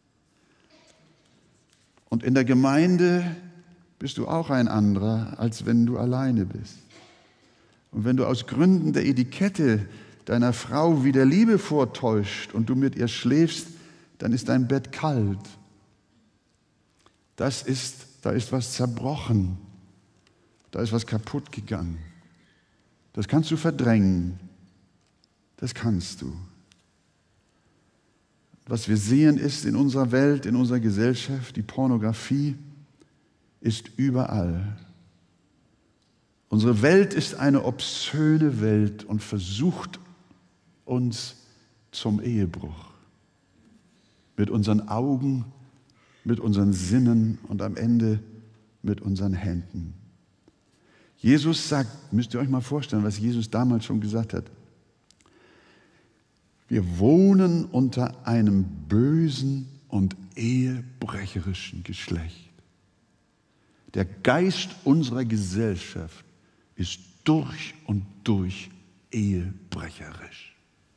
Und in der Gemeinde bist du auch ein anderer, als wenn du alleine bist. Und wenn du aus Gründen der Etikette deiner Frau wieder Liebe vortäuscht und du mit ihr schläfst, dann ist dein Bett kalt. Das ist, da ist was zerbrochen. Da ist was kaputt gegangen. Das kannst du verdrängen. Das kannst du. Was wir sehen ist in unserer Welt, in unserer Gesellschaft, die Pornografie ist überall. Unsere Welt ist eine obszöne Welt und versucht uns zum Ehebruch. Mit unseren Augen, mit unseren Sinnen und am Ende mit unseren Händen. Jesus sagt, müsst ihr euch mal vorstellen, was Jesus damals schon gesagt hat. Wir wohnen unter einem bösen und ehebrecherischen Geschlecht. Der Geist unserer Gesellschaft ist durch und durch ehebrecherisch.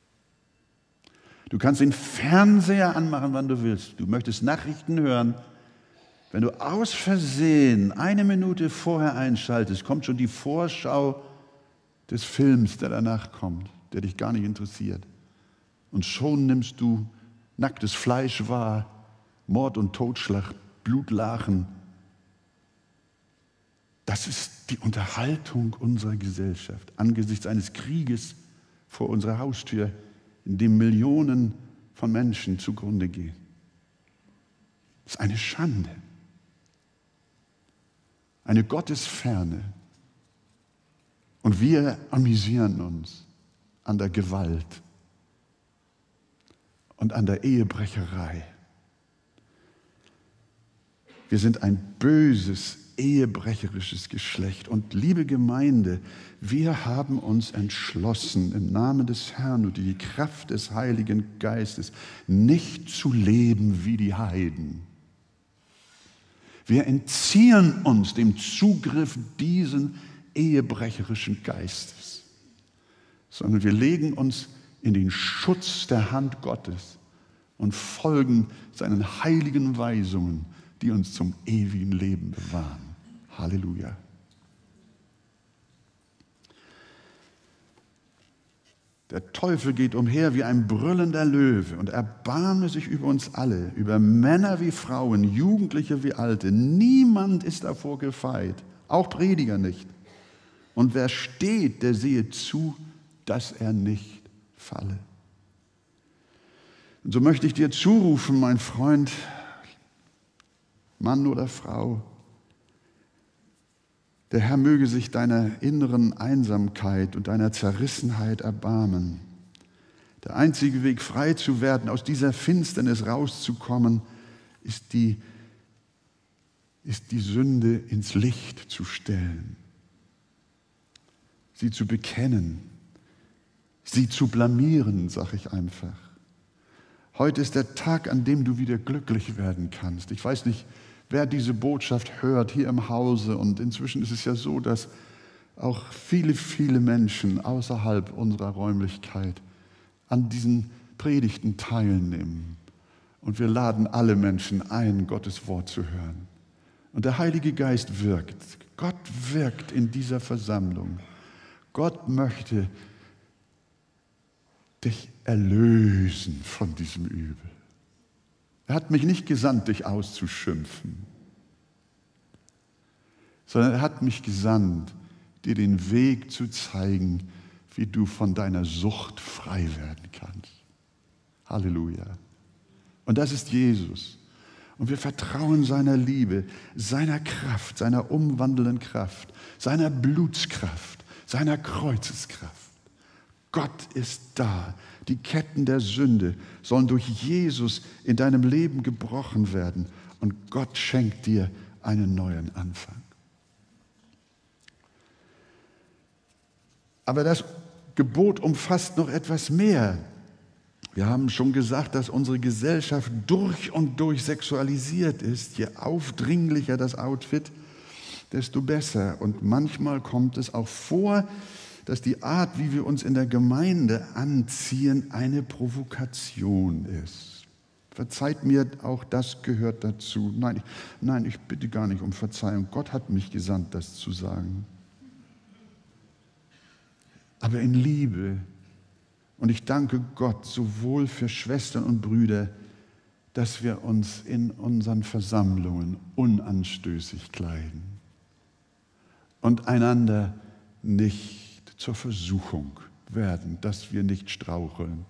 Du kannst den Fernseher anmachen, wann du willst. Du möchtest Nachrichten hören. Wenn du aus Versehen eine Minute vorher einschaltest, kommt schon die Vorschau des Films, der danach kommt, der dich gar nicht interessiert. Und schon nimmst du nacktes Fleisch wahr, Mord und Totschlag, Blutlachen. Das ist die Unterhaltung unserer Gesellschaft angesichts eines Krieges vor unserer Haustür, in dem Millionen von Menschen zugrunde gehen. Das ist eine Schande. Eine Gottesferne. Und wir amüsieren uns an der Gewalt und an der Ehebrecherei. Wir sind ein böses, ehebrecherisches Geschlecht. Und liebe Gemeinde, wir haben uns entschlossen, im Namen des Herrn und die Kraft des Heiligen Geistes nicht zu leben wie die Heiden. Wir entziehen uns dem Zugriff diesen ehebrecherischen Geistes, sondern wir legen uns in den Schutz der Hand Gottes und folgen seinen heiligen Weisungen, die uns zum ewigen Leben bewahren. Halleluja. Der Teufel geht umher wie ein brüllender Löwe und erbarme sich über uns alle, über Männer wie Frauen, Jugendliche wie Alte. Niemand ist davor gefeit, auch Prediger nicht. Und wer steht, der sehe zu, dass er nicht falle. Und so möchte ich dir zurufen, mein Freund, Mann oder Frau, der Herr möge sich deiner inneren Einsamkeit und deiner Zerrissenheit erbarmen. Der einzige Weg, frei zu werden, aus dieser Finsternis rauszukommen, ist die, ist die Sünde ins Licht zu stellen, sie zu bekennen, sie zu blamieren, sage ich einfach. Heute ist der Tag, an dem du wieder glücklich werden kannst. Ich weiß nicht, wer diese Botschaft hört hier im Hause. Und inzwischen ist es ja so, dass auch viele, viele Menschen außerhalb unserer Räumlichkeit an diesen Predigten teilnehmen. Und wir laden alle Menschen ein, Gottes Wort zu hören. Und der Heilige Geist wirkt. Gott wirkt in dieser Versammlung. Gott möchte dich erlösen von diesem Übel. Er hat mich nicht gesandt, dich auszuschimpfen, sondern er hat mich gesandt, dir den Weg zu zeigen, wie du von deiner Sucht frei werden kannst. Halleluja. Und das ist Jesus. Und wir vertrauen seiner Liebe, seiner Kraft, seiner umwandelnden Kraft, seiner Blutskraft, seiner Kreuzeskraft. Gott ist da. Die Ketten der Sünde sollen durch Jesus in deinem Leben gebrochen werden. Und Gott schenkt dir einen neuen Anfang. Aber das Gebot umfasst noch etwas mehr. Wir haben schon gesagt, dass unsere Gesellschaft durch und durch sexualisiert ist. Je aufdringlicher das Outfit, desto besser. Und manchmal kommt es auch vor, dass die Art, wie wir uns in der Gemeinde anziehen, eine Provokation ist. Verzeiht mir, auch das gehört dazu. Nein ich, nein, ich bitte gar nicht um Verzeihung. Gott hat mich gesandt, das zu sagen. Aber in Liebe. Und ich danke Gott sowohl für Schwestern und Brüder, dass wir uns in unseren Versammlungen unanstößig kleiden und einander nicht zur Versuchung werden, dass wir nicht straucheln.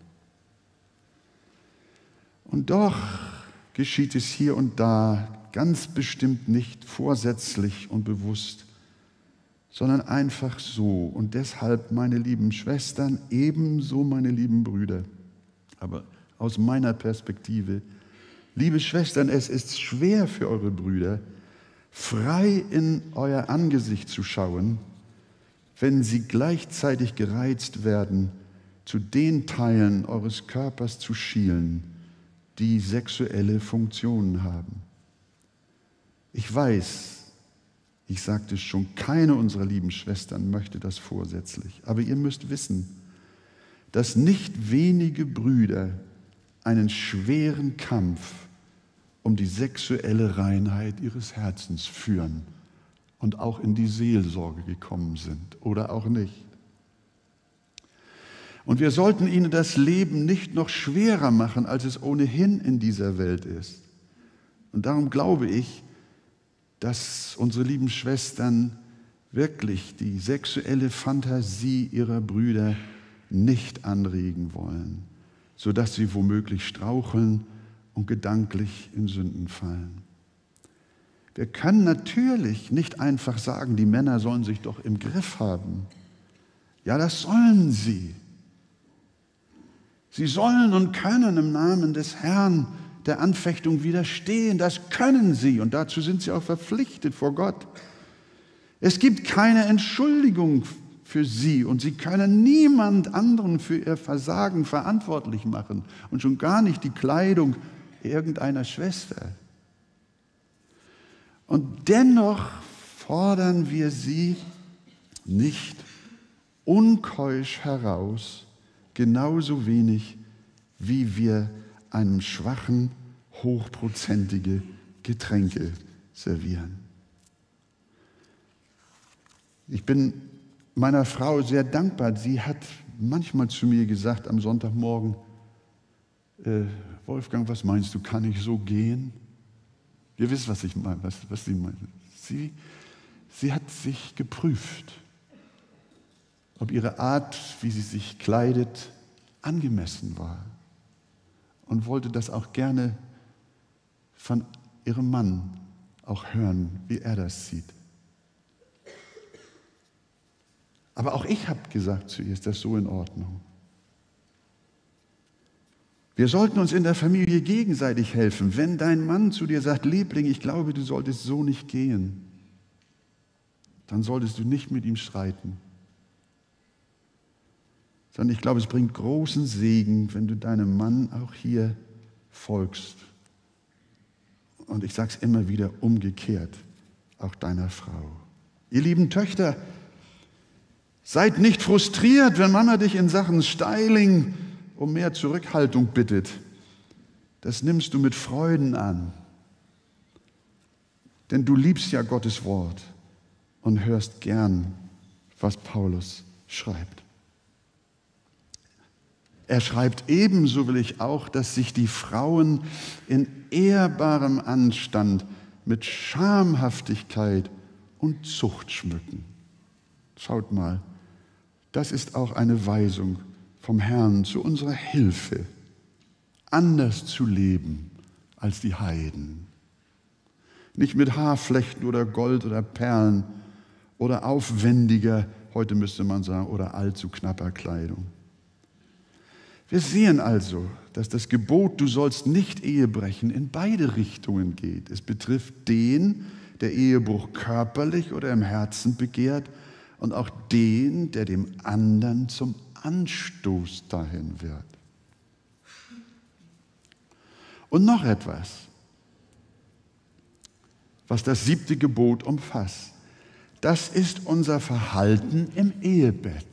Und doch geschieht es hier und da ganz bestimmt nicht vorsätzlich und bewusst, sondern einfach so. Und deshalb, meine lieben Schwestern, ebenso meine lieben Brüder, aber aus meiner Perspektive, liebe Schwestern, es ist schwer für eure Brüder, frei in euer Angesicht zu schauen, wenn sie gleichzeitig gereizt werden, zu den Teilen eures Körpers zu schielen, die sexuelle Funktionen haben. Ich weiß, ich sagte es schon, keine unserer lieben Schwestern möchte das vorsätzlich. Aber ihr müsst wissen, dass nicht wenige Brüder einen schweren Kampf um die sexuelle Reinheit ihres Herzens führen und auch in die Seelsorge gekommen sind oder auch nicht. Und wir sollten ihnen das Leben nicht noch schwerer machen, als es ohnehin in dieser Welt ist. Und darum glaube ich, dass unsere lieben Schwestern wirklich die sexuelle Fantasie ihrer Brüder nicht anregen wollen, sodass sie womöglich straucheln und gedanklich in Sünden fallen. Wir können natürlich nicht einfach sagen, die Männer sollen sich doch im Griff haben. Ja, das sollen sie. Sie sollen und können im Namen des Herrn der Anfechtung widerstehen. Das können sie und dazu sind sie auch verpflichtet vor Gott. Es gibt keine Entschuldigung für sie und sie können niemand anderen für ihr Versagen verantwortlich machen und schon gar nicht die Kleidung irgendeiner Schwester. Und dennoch fordern wir sie nicht unkeusch heraus, genauso wenig wie wir einem Schwachen hochprozentige Getränke servieren. Ich bin meiner Frau sehr dankbar. Sie hat manchmal zu mir gesagt am Sonntagmorgen, äh, Wolfgang, was meinst du, kann ich so gehen? Ihr wisst, was ich meine, was, was sie meint. Sie, sie hat sich geprüft, ob ihre Art, wie sie sich kleidet, angemessen war und wollte das auch gerne von ihrem Mann auch hören, wie er das sieht. Aber auch ich habe gesagt zu ihr, ist das so in Ordnung? Wir sollten uns in der Familie gegenseitig helfen. Wenn dein Mann zu dir sagt, Liebling, ich glaube, du solltest so nicht gehen, dann solltest du nicht mit ihm streiten. sondern ich glaube, es bringt großen Segen, wenn du deinem Mann auch hier folgst. Und ich sage es immer wieder umgekehrt, auch deiner Frau. Ihr lieben Töchter, seid nicht frustriert, wenn Mama dich in Sachen Styling um mehr Zurückhaltung bittet. Das nimmst du mit Freuden an. Denn du liebst ja Gottes Wort und hörst gern, was Paulus schreibt. Er schreibt, ebenso will ich auch, dass sich die Frauen in ehrbarem Anstand mit Schamhaftigkeit und Zucht schmücken. Schaut mal, das ist auch eine Weisung vom Herrn zu unserer Hilfe, anders zu leben als die Heiden. Nicht mit Haarflechten oder Gold oder Perlen oder aufwendiger, heute müsste man sagen, oder allzu knapper Kleidung. Wir sehen also, dass das Gebot, du sollst nicht Ehe brechen, in beide Richtungen geht. Es betrifft den, der Ehebruch körperlich oder im Herzen begehrt, und auch den, der dem anderen zum Anstoß dahin wird. Und noch etwas, was das siebte Gebot umfasst. Das ist unser Verhalten im Ehebett.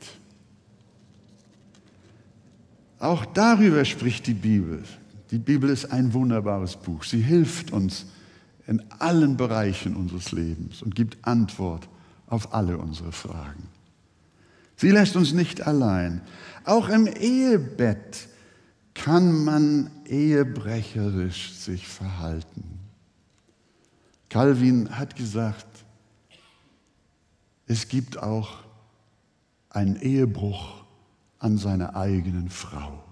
Auch darüber spricht die Bibel. Die Bibel ist ein wunderbares Buch. Sie hilft uns in allen Bereichen unseres Lebens und gibt Antwort auf alle unsere Fragen. Sie lässt uns nicht allein. Auch im Ehebett kann man ehebrecherisch sich verhalten. Calvin hat gesagt, es gibt auch einen Ehebruch an seiner eigenen Frau.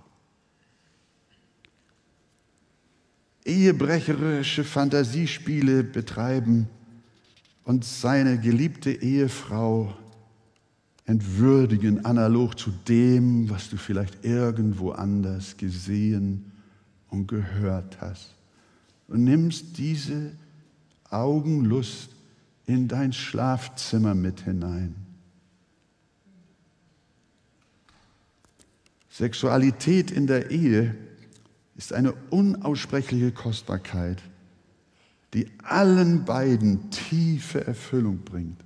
Ehebrecherische Fantasiespiele betreiben und seine geliebte Ehefrau entwürdigen, analog zu dem, was du vielleicht irgendwo anders gesehen und gehört hast. Und nimmst diese Augenlust in dein Schlafzimmer mit hinein. Sexualität in der Ehe ist eine unaussprechliche Kostbarkeit, die allen beiden tiefe Erfüllung bringt.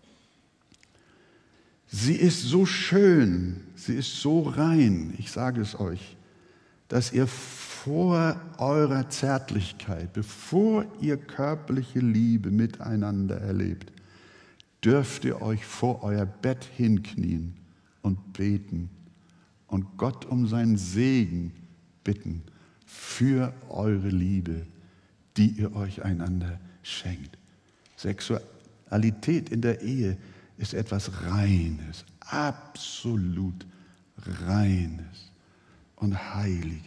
Sie ist so schön, sie ist so rein, ich sage es euch, dass ihr vor eurer Zärtlichkeit, bevor ihr körperliche Liebe miteinander erlebt, dürft ihr euch vor euer Bett hinknien und beten und Gott um seinen Segen bitten für eure Liebe, die ihr euch einander schenkt. Sexualität in der Ehe ist etwas Reines, absolut Reines und Heiliges.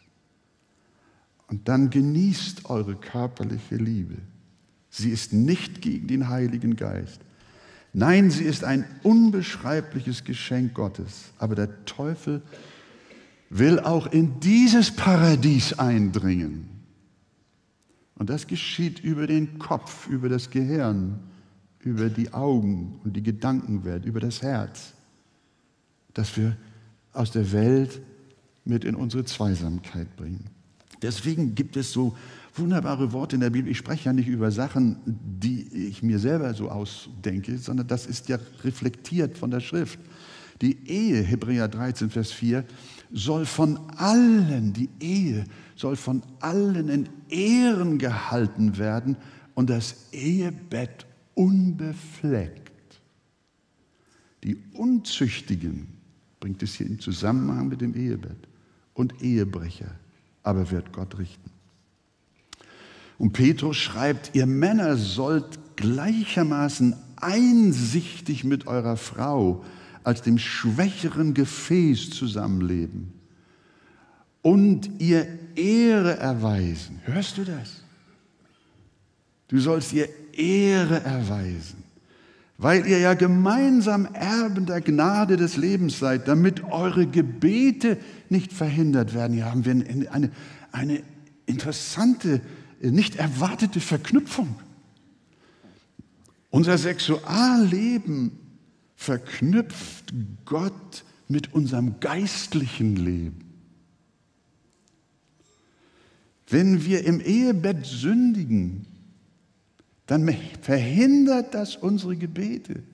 Und dann genießt eure körperliche Liebe. Sie ist nicht gegen den Heiligen Geist. Nein, sie ist ein unbeschreibliches Geschenk Gottes. Aber der Teufel will auch in dieses Paradies eindringen. Und das geschieht über den Kopf, über das Gehirn, über die Augen und die Gedankenwelt, über das Herz, das wir aus der Welt mit in unsere Zweisamkeit bringen. Deswegen gibt es so wunderbare Worte in der Bibel. Ich spreche ja nicht über Sachen, die ich mir selber so ausdenke, sondern das ist ja reflektiert von der Schrift. Die Ehe, Hebräer dreizehn, Vers vier, soll von allen, die Ehe soll von allen in Ehren gehalten werden und das Ehebett unbefleckt. Die Unzüchtigen bringt es hier im Zusammenhang mit dem Ehebett und Ehebrecher, aber wird Gott richten. Und Petrus schreibt, ihr Männer sollt gleichermaßen einsichtig mit eurer Frau als dem schwächeren Gefäß zusammenleben und ihr Ehre erweisen. Hörst du das? Du sollst ihr Ehre erweisen, weil ihr ja gemeinsam Erben der Gnade des Lebens seid, damit eure Gebete nicht verhindert werden. Hier haben wir eine, eine interessante, nicht erwartete Verknüpfung. Unser Sexualleben verknüpft Gott mit unserem geistlichen Leben. Wenn wir im Ehebett sündigen, dann verhindert das unsere Gebete.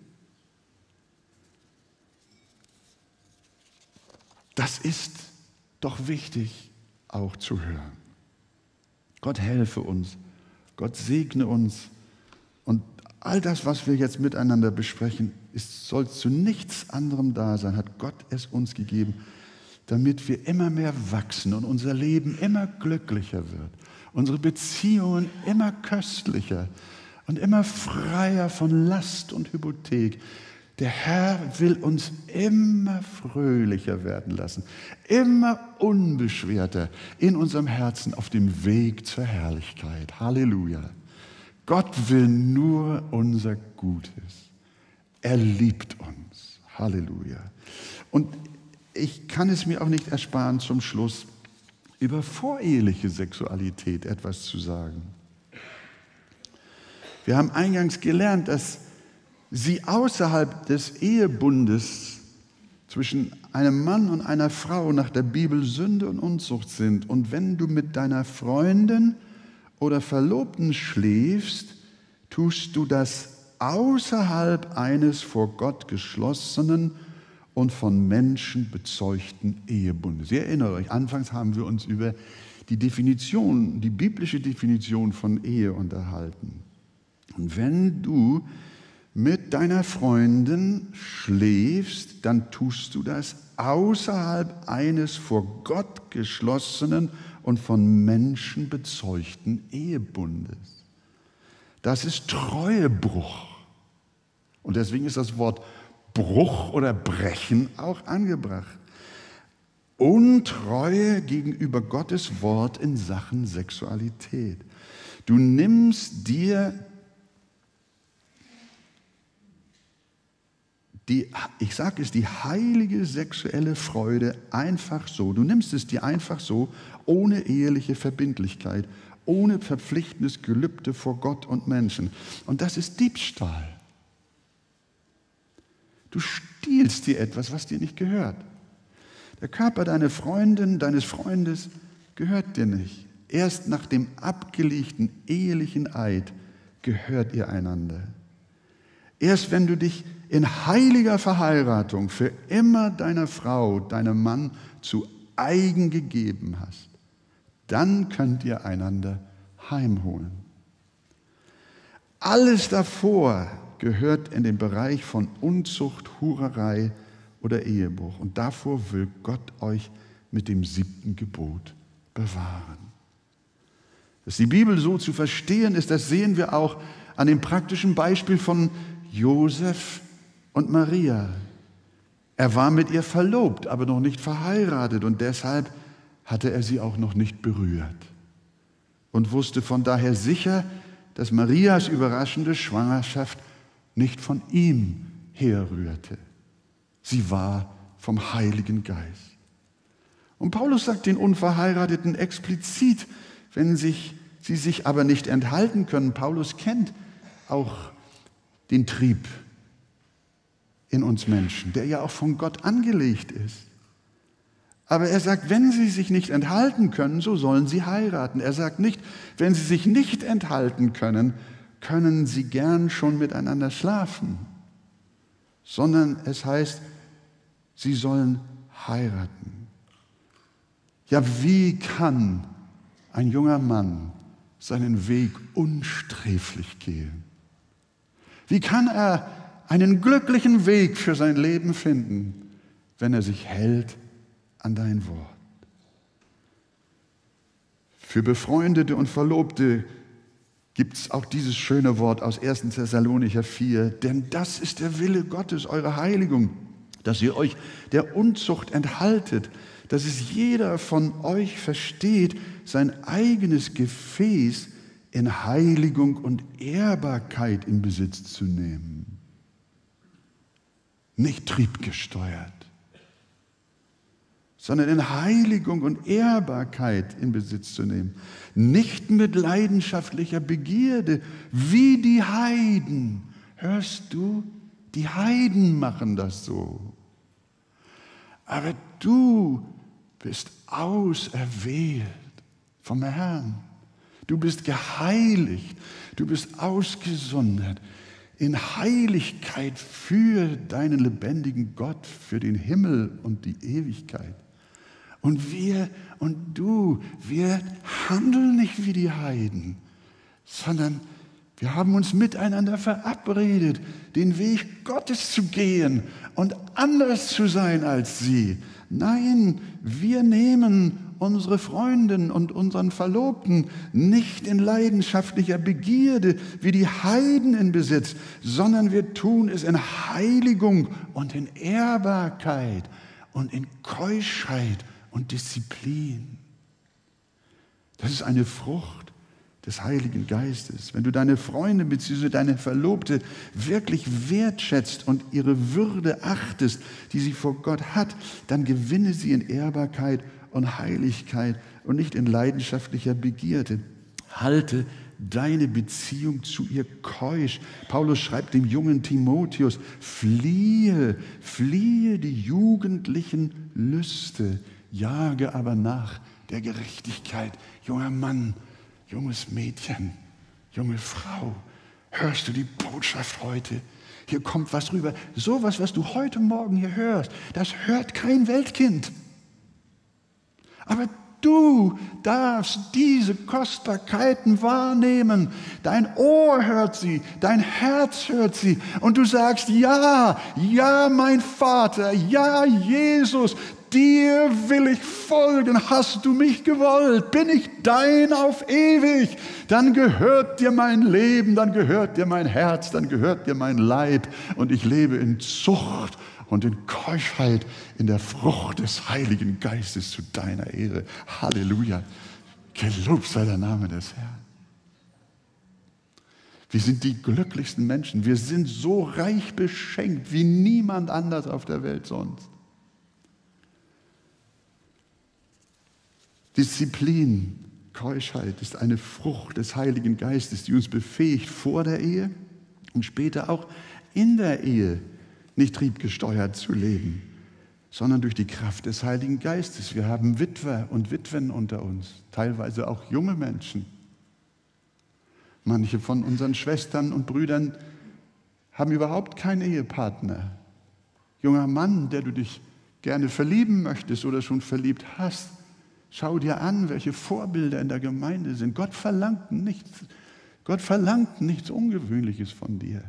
Das ist doch wichtig auch zu hören. Gott helfe uns, Gott segne uns und all das, was wir jetzt miteinander besprechen, ist, soll zu nichts anderem da sein, hat Gott es uns gegeben, damit wir immer mehr wachsen und unser Leben immer glücklicher wird, unsere Beziehungen immer köstlicher und immer freier von Last und Hypothek. Der Herr will uns immer fröhlicher werden lassen, immer unbeschwerter in unserem Herzen auf dem Weg zur Herrlichkeit. Halleluja. Gott will nur unser Gutes. Er liebt uns. Halleluja. Und ich kann es mir auch nicht ersparen, zum Schluss über voreheliche Sexualität etwas zu sagen. Wir haben eingangs gelernt, dass sie außerhalb des Ehebundes zwischen einem Mann und einer Frau nach der Bibel Sünde und Unzucht sind. Und wenn du mit deiner Freundin oder Verlobten schläfst, tust du das außerhalb eines vor Gott geschlossenen und von Menschen bezeugten Ehebundes. Ihr erinnert euch, anfangs haben wir uns über die Definition, die biblische Definition von Ehe unterhalten. Und wenn du mit deiner Freundin schläfst, dann tust du das außerhalb eines vor Gott geschlossenen und von Menschen bezeugten Ehebundes. Das ist Treuebruch. Und deswegen ist das Wort Bruch oder Brechen auch angebracht. Untreue gegenüber Gottes Wort in Sachen Sexualität. Du nimmst dir die, ich sage es, die heilige sexuelle Freude einfach so. Du nimmst es dir einfach so, ohne eheliche Verbindlichkeit, ohne verpflichtendes Gelübde vor Gott und Menschen. Und das ist Diebstahl. Du stiehlst dir etwas, was dir nicht gehört. Der Körper deiner Freundin, deines Freundes gehört dir nicht. Erst nach dem abgelegten ehelichen Eid gehört ihr einander. Erst wenn du dich in heiliger Verheiratung für immer deiner Frau, deinem Mann zu eigen gegeben hast, dann könnt ihr einander heimholen. Alles davor gehört in den Bereich von Unzucht, Hurerei oder Ehebruch. Und davor will Gott euch mit dem siebten Gebot bewahren. Dass die Bibel so zu verstehen ist, das sehen wir auch an dem praktischen Beispiel von Josef und Maria. Er war mit ihr verlobt, aber noch nicht verheiratet und deshalb hatte er sie auch noch nicht berührt und wusste von daher sicher, dass Marias überraschende Schwangerschaft nicht von ihm herrührte. Sie war vom Heiligen Geist. Und Paulus sagt den Unverheirateten explizit, wenn sich, sie sich aber nicht enthalten können. Paulus kennt auch den Trieb in uns Menschen, der ja auch von Gott angelegt ist. Aber er sagt, wenn sie sich nicht enthalten können, so sollen sie heiraten. Er sagt nicht, wenn sie sich nicht enthalten können, können sie gern schon miteinander schlafen, sondern es heißt, sie sollen heiraten. Ja, wie kann ein junger Mann seinen Weg unsträflich gehen? Wie kann er einen glücklichen Weg für sein Leben finden, wenn er sich hält an dein Wort? Für Befreundete und Verlobte gibt es auch dieses schöne Wort aus ersten Thessalonicher vier, denn das ist der Wille Gottes, eure Heiligung, dass ihr euch der Unzucht enthaltet, dass es jeder von euch versteht, sein eigenes Gefäß in Heiligung und Ehrbarkeit in Besitz zu nehmen. Nicht triebgesteuert, sondern in Heiligung und Ehrbarkeit in Besitz zu nehmen. Nicht mit leidenschaftlicher Begierde, wie die Heiden. Hörst du? Die Heiden machen das so. Aber du bist auserwählt vom Herrn. Du bist geheiligt, du bist ausgesondert in Heiligkeit für deinen lebendigen Gott, für den Himmel und die Ewigkeit. Und wir und du, wir handeln nicht wie die Heiden, sondern wir haben uns miteinander verabredet, den Weg Gottes zu gehen und anders zu sein als sie. Nein, wir nehmen unsere Freundin und unseren Verlobten nicht in leidenschaftlicher Begierde wie die Heiden in Besitz, sondern wir tun es in Heiligung und in Ehrbarkeit und in Keuschheit und Disziplin. Das ist eine Frucht des Heiligen Geistes. Wenn du deine Freundin bzw. deine Verlobte wirklich wertschätzt und ihre Würde achtest, die sie vor Gott hat, dann gewinne sie in Ehrbarkeit und Heiligkeit und nicht in leidenschaftlicher Begierde. Halte deine Beziehung zu ihr keusch. Paulus schreibt dem jungen Timotheus, fliehe, fliehe die jugendlichen Lüste, jage aber nach der Gerechtigkeit. Junger Mann, junges Mädchen, junge Frau, hörst du die Botschaft heute? Hier kommt was rüber. Sowas, was du heute Morgen hier hörst, das hört kein Weltkind. Aber du darfst diese Kostbarkeiten wahrnehmen. Dein Ohr hört sie, dein Herz hört sie. Und du sagst, ja, ja, mein Vater, ja, Jesus, dir will ich folgen. Hast du mich gewollt? Bin ich dein auf ewig? Dann gehört dir mein Leben, dann gehört dir mein Herz, dann gehört dir mein Leib. Und ich lebe in Zucht und in Keuschheit, in der Frucht des Heiligen Geistes zu deiner Ehre. Halleluja. Gelobt sei der Name des Herrn. Wir sind die glücklichsten Menschen. Wir sind so reich beschenkt wie niemand anders auf der Welt sonst. Disziplin, Keuschheit ist eine Frucht des Heiligen Geistes, die uns befähigt, vor der Ehe und später auch in der Ehe nicht triebgesteuert zu leben, sondern durch die Kraft des Heiligen Geistes. Wir haben Witwer und Witwen unter uns, teilweise auch junge Menschen. Manche von unseren Schwestern und Brüdern haben überhaupt keinen Ehepartner. Junger Mann, der du dich gerne verlieben möchtest oder schon verliebt hast, schau dir an, welche Vorbilder in der Gemeinde sind. Gott verlangt nichts, Gott verlangt nichts Ungewöhnliches von dir.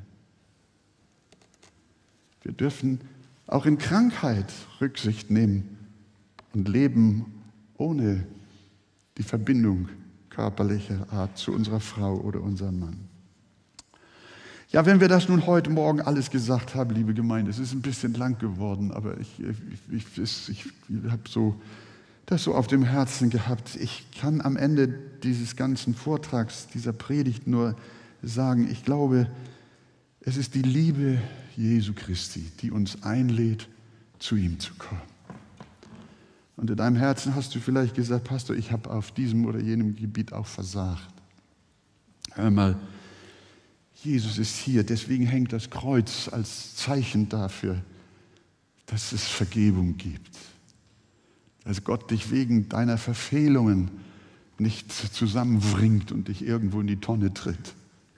Wir dürfen auch in Krankheit Rücksicht nehmen und leben ohne die Verbindung körperlicher Art zu unserer Frau oder unserem Mann. Ja, wenn wir das nun heute Morgen alles gesagt haben, liebe Gemeinde, es ist ein bisschen lang geworden, aber ich, ich, ich, ich habe so, das so auf dem Herzen gehabt. Ich kann am Ende dieses ganzen Vortrags, dieser Predigt nur sagen, ich glaube, es ist die Liebe Jesu Christi, die uns einlädt, zu ihm zu kommen. Und in deinem Herzen hast du vielleicht gesagt, Pastor, ich habe auf diesem oder jenem Gebiet auch versagt. Hör mal, Jesus ist hier, deswegen hängt das Kreuz als Zeichen dafür, dass es Vergebung gibt. Dass Gott dich wegen deiner Verfehlungen nicht zusammenbringt und dich irgendwo in die Tonne tritt.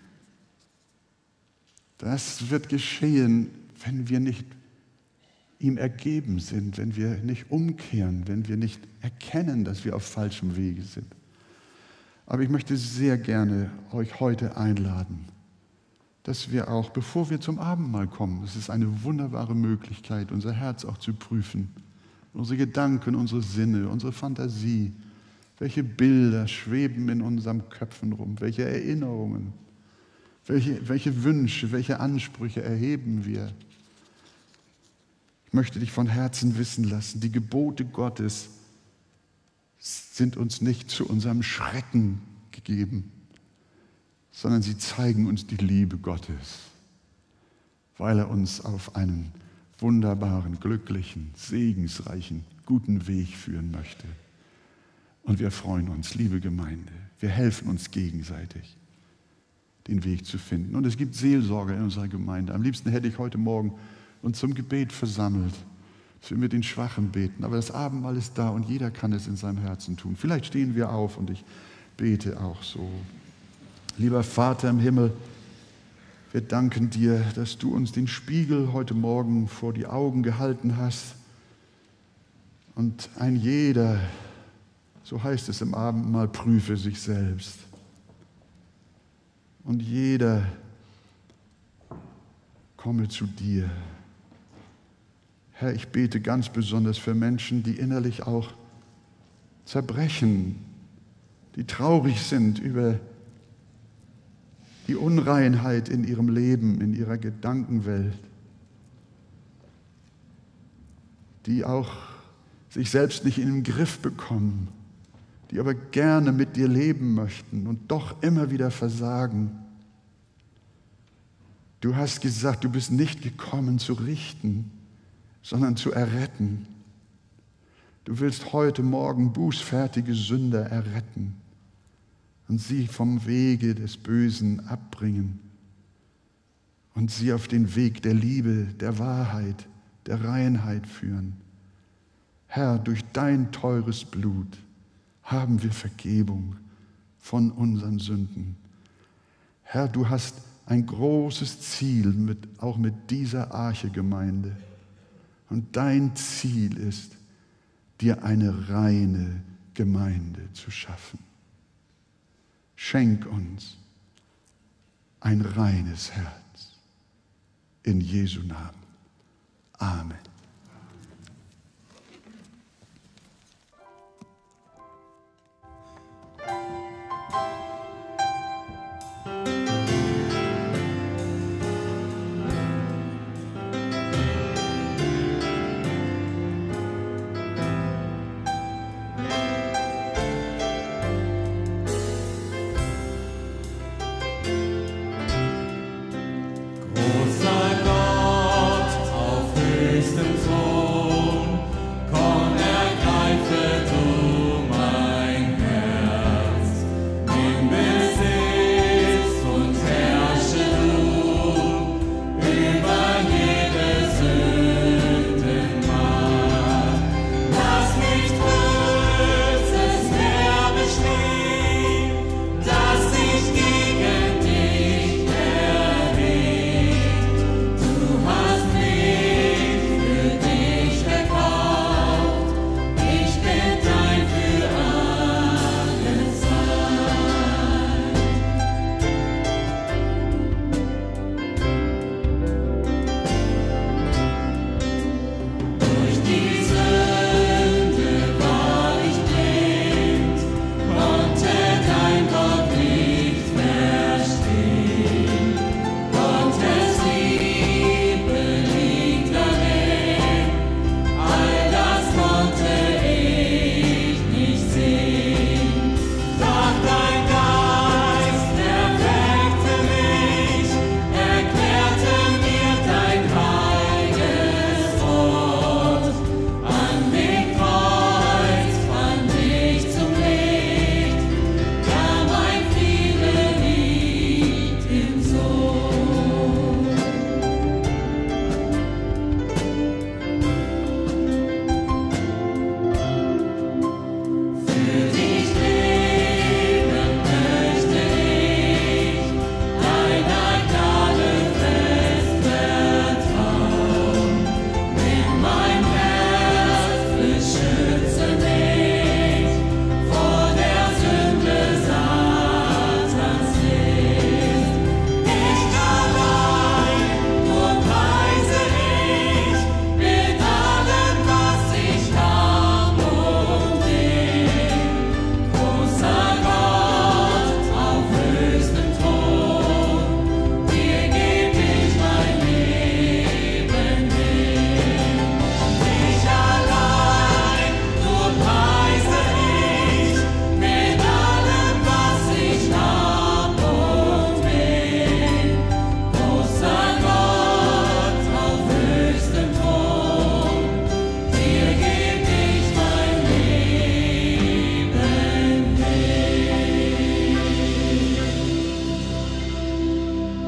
Das wird geschehen, wenn wir nicht ihm ergeben sind, wenn wir nicht umkehren, wenn wir nicht erkennen, dass wir auf falschem Wege sind. Aber ich möchte sehr gerne euch heute einladen, dass wir auch, bevor wir zum Abendmahl kommen, es ist eine wunderbare Möglichkeit, unser Herz auch zu prüfen, unsere Gedanken, unsere Sinne, unsere Fantasie, welche Bilder schweben in unseren Köpfen rum, welche Erinnerungen, welche, welche Wünsche, welche Ansprüche erheben wir. Ich möchte dich von Herzen wissen lassen, die Gebote Gottes sind uns nicht zu unserem Schrecken gegeben, sondern sie zeigen uns die Liebe Gottes, weil er uns auf einen wunderbaren, glücklichen, segensreichen, guten Weg führen möchte. Und wir freuen uns, liebe Gemeinde, wir helfen uns gegenseitig, den Weg zu finden. Und es gibt Seelsorger in unserer Gemeinde. Am liebsten hätte ich heute Morgen uns zum Gebet versammelt. dass wir mit den Schwachen beten. Aber das Abendmahl ist da und jeder kann es in seinem Herzen tun. Vielleicht stehen wir auf und ich bete auch so. Lieber Vater im Himmel, wir danken dir, dass du uns den Spiegel heute Morgen vor die Augen gehalten hast. Und ein jeder, so heißt es im Abendmahl, prüfe sich selbst. Und jeder komme zu dir. Herr, ich bete ganz besonders für Menschen, die innerlich auch zerbrechen, die traurig sind über die Unreinheit in ihrem Leben, in ihrer Gedankenwelt, die auch sich selbst nicht in den Griff bekommen, die aber gerne mit dir leben möchten und doch immer wieder versagen. Du hast gesagt, du bist nicht gekommen zu richten, sondern zu erretten. Du willst heute Morgen bußfertige Sünder erretten und sie vom Wege des Bösen abbringen und sie auf den Weg der Liebe, der Wahrheit, der Reinheit führen. Herr, durch dein teures Blut haben wir Vergebung von unseren Sünden. Herr, du hast ein großes Ziel, mit, auch mit dieser Arche-Gemeinde. Und dein Ziel ist, dir eine reine Gemeinde zu schaffen. Schenk uns ein reines Herz. In Jesu Namen. Amen.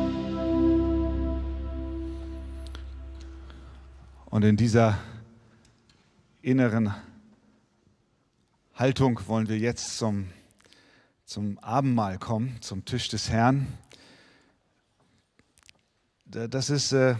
Und in dieser inneren Haltung wollen wir jetzt zum, zum Abendmahl kommen, zum Tisch des Herrn. Das ist äh,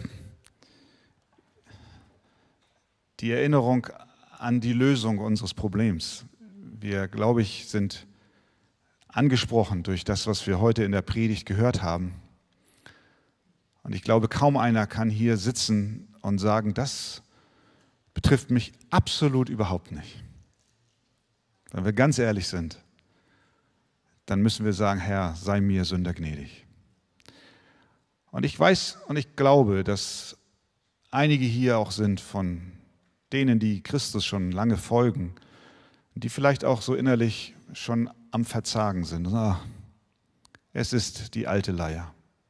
die Erinnerung an die Lösung unseres Problems. Wir, glaube ich, sind angesprochen durch das, was wir heute in der Predigt gehört haben. Und ich glaube, kaum einer kann hier sitzen und sagen, das betrifft mich absolut überhaupt nicht. Wenn wir ganz ehrlich sind, dann müssen wir sagen, Herr, sei mir Sünder gnädig. Und ich weiß und ich glaube, dass einige hier auch sind von denen, die Christus schon lange folgen, die vielleicht auch so innerlich schon am Verzagen sind. Ah, es ist die alte Leier.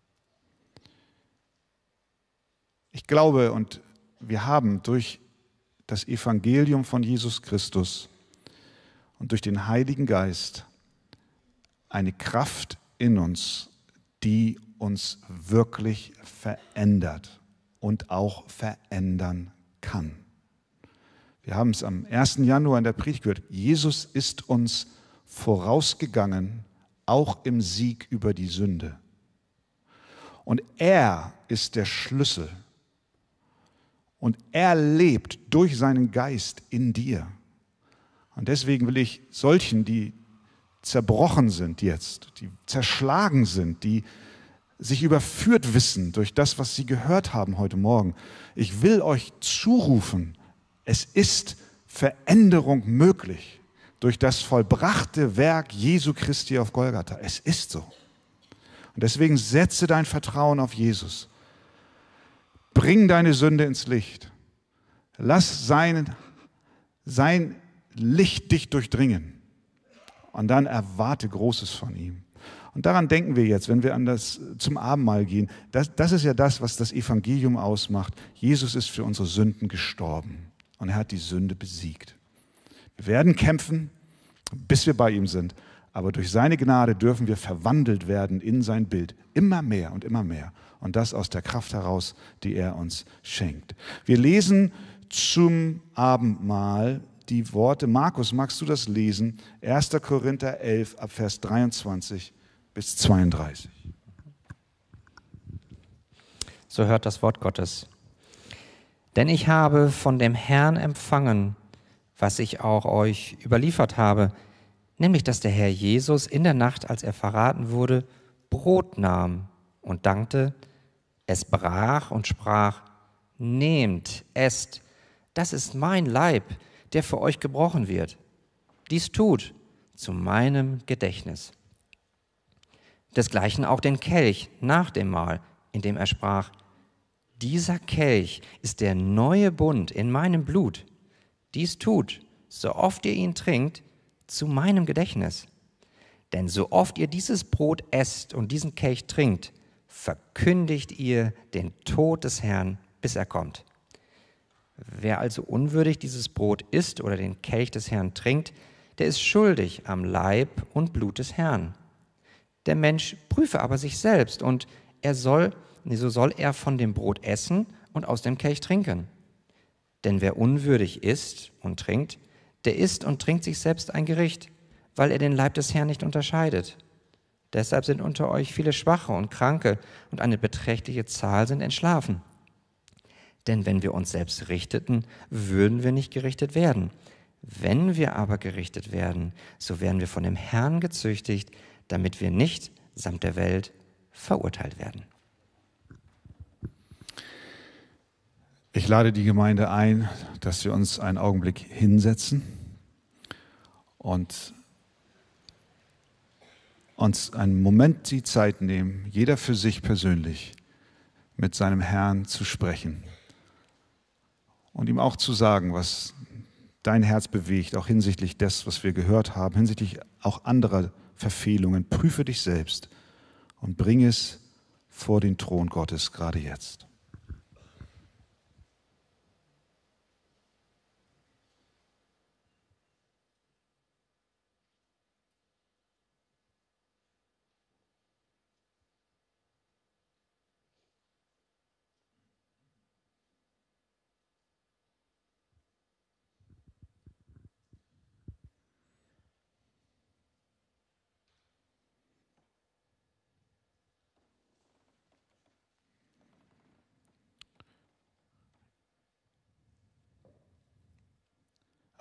Ich glaube und wir haben durch das Evangelium von Jesus Christus und durch den Heiligen Geist eine Kraft in uns, die uns wirklich verändert und auch verändern kann. Wir haben es am ersten Januar in der Predigt gehört. Jesus ist uns vorausgegangen, auch im Sieg über die Sünde. Und er ist der Schlüssel. Und er lebt durch seinen Geist in dir. Und deswegen will ich solchen, die zerbrochen sind jetzt, die zerschlagen sind, die sich überführt wissen durch das, was sie gehört haben heute Morgen. Ich will euch zurufen, es ist Veränderung möglich durch das vollbrachte Werk Jesu Christi auf Golgatha. Es ist so. Und deswegen setze dein Vertrauen auf Jesus. Bring deine Sünde ins Licht. Lass sein, sein Licht dich durchdringen. Und dann erwarte Großes von ihm. Und daran denken wir jetzt, wenn wir an das, zum Abendmahl gehen. Das, das ist ja das, was das Evangelium ausmacht. Jesus ist für unsere Sünden gestorben und er hat die Sünde besiegt. Wir werden kämpfen, bis wir bei ihm sind. Aber durch seine Gnade dürfen wir verwandelt werden in sein Bild. Immer mehr und immer mehr. Und das aus der Kraft heraus, die er uns schenkt. Wir lesen zum Abendmahl die Worte. Markus, magst du das lesen? erster Korinther elf, ab Vers dreiundzwanzig bis zweiunddreißig. So hört das Wort Gottes. Denn ich habe von dem Herrn empfangen, was ich auch euch überliefert habe, nämlich, dass der Herr Jesus in der Nacht, als er verraten wurde, Brot nahm und dankte, es brach und sprach, nehmt, esst, das ist mein Leib, der für euch gebrochen wird. Dies tut zu meinem Gedächtnis. Desgleichen auch den Kelch nach dem Mahl, in dem er sprach, dieser Kelch ist der neue Bund in meinem Blut. Dies tut, so oft ihr ihn trinkt, zu meinem Gedächtnis. Denn so oft ihr dieses Brot esst und diesen Kelch trinkt, verkündigt ihr den Tod des Herrn, bis er kommt. Wer also unwürdig dieses Brot isst oder den Kelch des Herrn trinkt, der ist schuldig am Leib und Blut des Herrn. Der Mensch prüfe aber sich selbst und er soll, so soll er von dem Brot essen und aus dem Kelch trinken. Denn wer unwürdig isst und trinkt, der isst und trinkt sich selbst ein Gericht, weil er den Leib des Herrn nicht unterscheidet. Deshalb sind unter euch viele Schwache und Kranke und eine beträchtliche Zahl sind entschlafen. Denn wenn wir uns selbst richteten, würden wir nicht gerichtet werden. Wenn wir aber gerichtet werden, so werden wir von dem Herrn gezüchtigt, damit wir nicht samt der Welt verurteilt werden. Ich lade die Gemeinde ein, dass wir uns einen Augenblick hinsetzen und uns einen Moment die Zeit nehmen, jeder für sich persönlich mit seinem Herrn zu sprechen und ihm auch zu sagen, was dein Herz bewegt, auch hinsichtlich des, was wir gehört haben, hinsichtlich auch anderer Verfehlungen. Prüfe dich selbst und bring es vor den Thron Gottes gerade jetzt.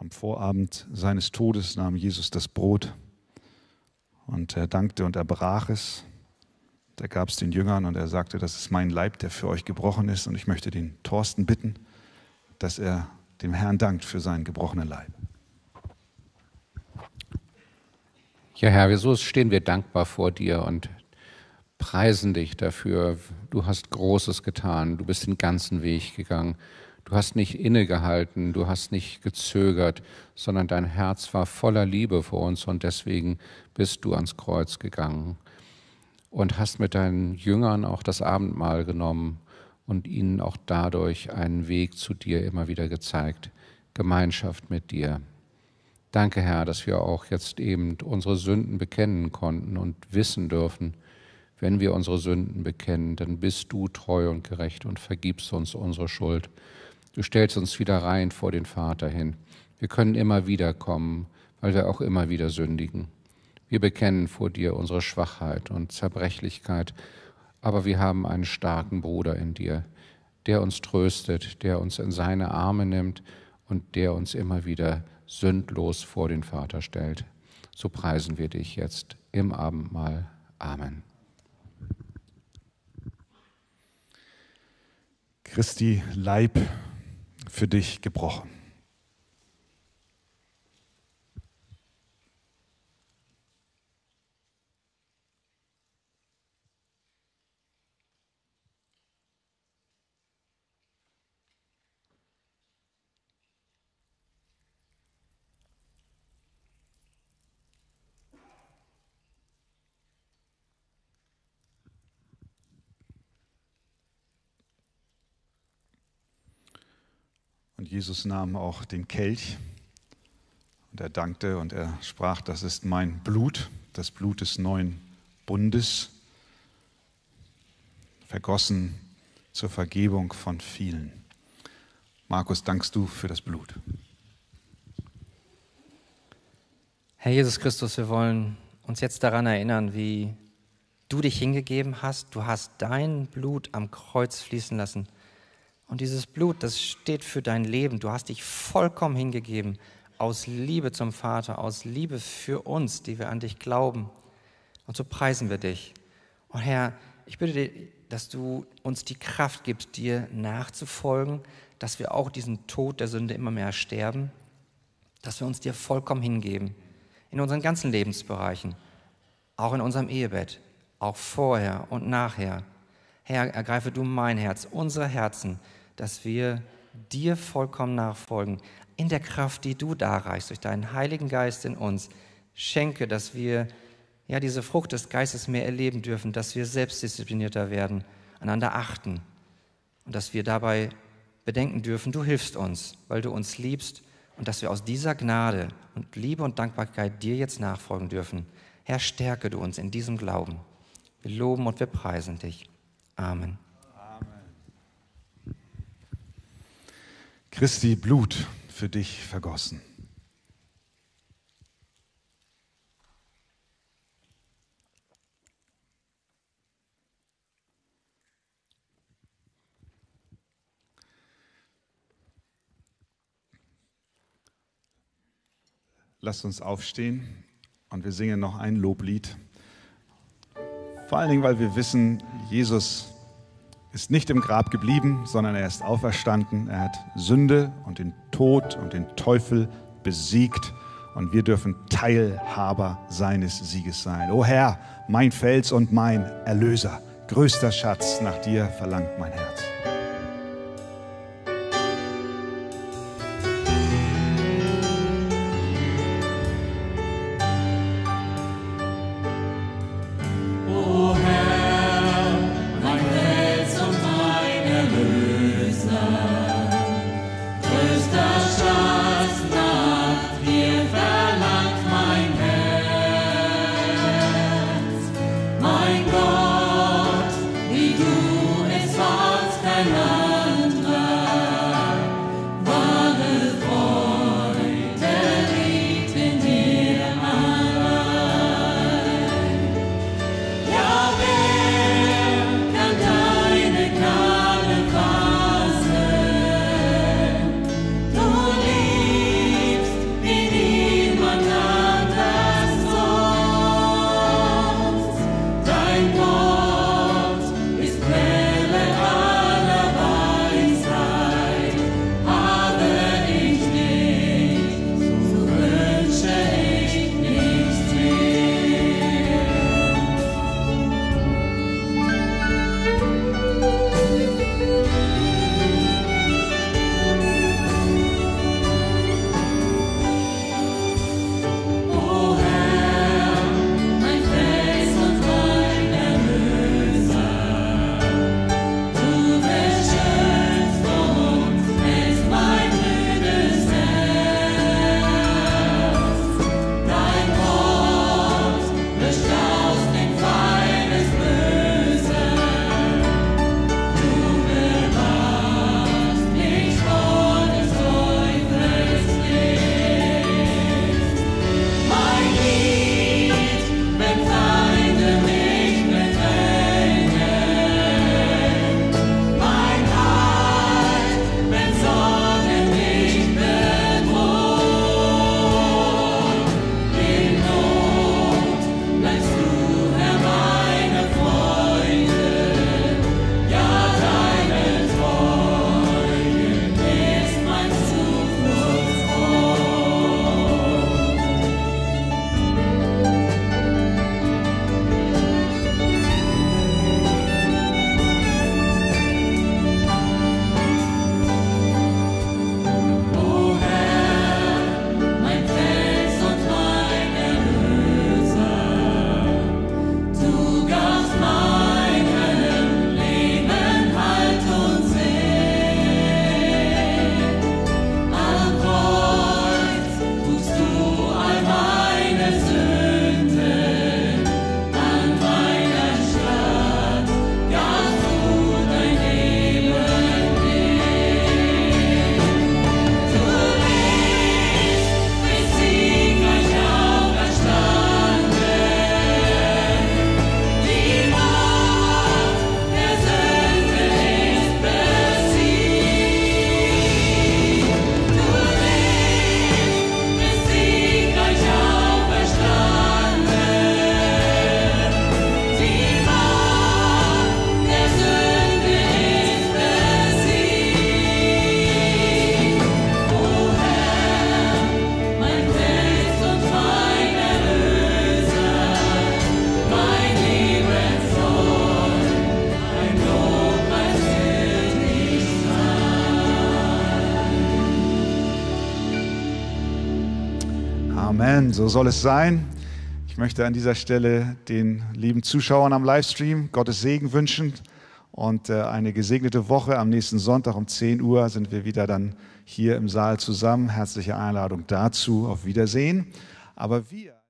Am Vorabend seines Todes nahm Jesus das Brot und er dankte und er brach es. Er gab es den Jüngern und er sagte, das ist mein Leib, der für euch gebrochen ist. Und ich möchte den Thorsten bitten, dass er dem Herrn dankt für seinen gebrochenen Leib. Ja, Herr, so stehen wir dankbar vor dir und preisen dich dafür. Du hast Großes getan, du bist den ganzen Weg gegangen. Du hast nicht innegehalten, du hast nicht gezögert, sondern dein Herz war voller Liebe vor uns und deswegen bist du ans Kreuz gegangen und hast mit deinen Jüngern auch das Abendmahl genommen und ihnen auch dadurch einen Weg zu dir immer wieder gezeigt, Gemeinschaft mit dir. Danke, Herr, dass wir auch jetzt eben unsere Sünden bekennen konnten und wissen dürfen, wenn wir unsere Sünden bekennen, dann bist du treu und gerecht und vergibst uns unsere Schuld. Du stellst uns wieder rein vor den Vater hin. Wir können immer wieder kommen, weil wir auch immer wieder sündigen. Wir bekennen vor dir unsere Schwachheit und Zerbrechlichkeit, aber wir haben einen starken Bruder in dir, der uns tröstet, der uns in seine Arme nimmt und der uns immer wieder sündlos vor den Vater stellt. So preisen wir dich jetzt im Abendmahl. Amen. Christi Leib für dich gebrochen. Und Jesus nahm auch den Kelch und er dankte und er sprach, das ist mein Blut, das Blut des neuen Bundes, vergossen zur Vergebung von vielen. Markus, dankst du für das Blut? Herr Jesus Christus, wir wollen uns jetzt daran erinnern, wie du dich hingegeben hast. Du hast dein Blut am Kreuz fließen lassen. Und dieses Blut, das steht für dein Leben. Du hast dich vollkommen hingegeben, aus Liebe zum Vater, aus Liebe für uns, die wir an dich glauben. Und so preisen wir dich. Und Herr, ich bitte dich, dass du uns die Kraft gibst, dir nachzufolgen, dass wir auch diesen Tod der Sünde immer mehr sterben, dass wir uns dir vollkommen hingeben, in unseren ganzen Lebensbereichen, auch in unserem Ehebett, auch vorher und nachher. Herr, ergreife du mein Herz, unsere Herzen, dass wir dir vollkommen nachfolgen, in der Kraft, die du darreichst, durch deinen Heiligen Geist in uns. Schenke, dass wir ja diese Frucht des Geistes mehr erleben dürfen, dass wir selbstdisziplinierter werden, einander achten und dass wir dabei bedenken dürfen, du hilfst uns, weil du uns liebst und dass wir aus dieser Gnade und Liebe und Dankbarkeit dir jetzt nachfolgen dürfen. Herr, stärke du uns in diesem Glauben. Wir loben und wir preisen dich. Amen. Amen. Christi Blut für dich vergossen. Lasst uns aufstehen und wir singen noch ein Loblied. Vor allen Dingen, weil wir wissen, Jesus ist nicht im Grab geblieben, sondern er ist auferstanden. Er hat Sünde und den Tod und den Teufel besiegt und wir dürfen Teilhaber seines Sieges sein. O Herr, mein Fels und mein Erlöser, größter Schatz, nach dir verlangt mein Herz. Mein Gott, wie du es sollst. so soll es sein. Ich möchte an dieser Stelle den lieben Zuschauern am Livestream Gottes Segen wünschen und eine gesegnete Woche. Am nächsten Sonntag um zehn Uhr sind wir wieder dann hier im Saal zusammen. Herzliche Einladung dazu. Auf Wiedersehen. Aber wir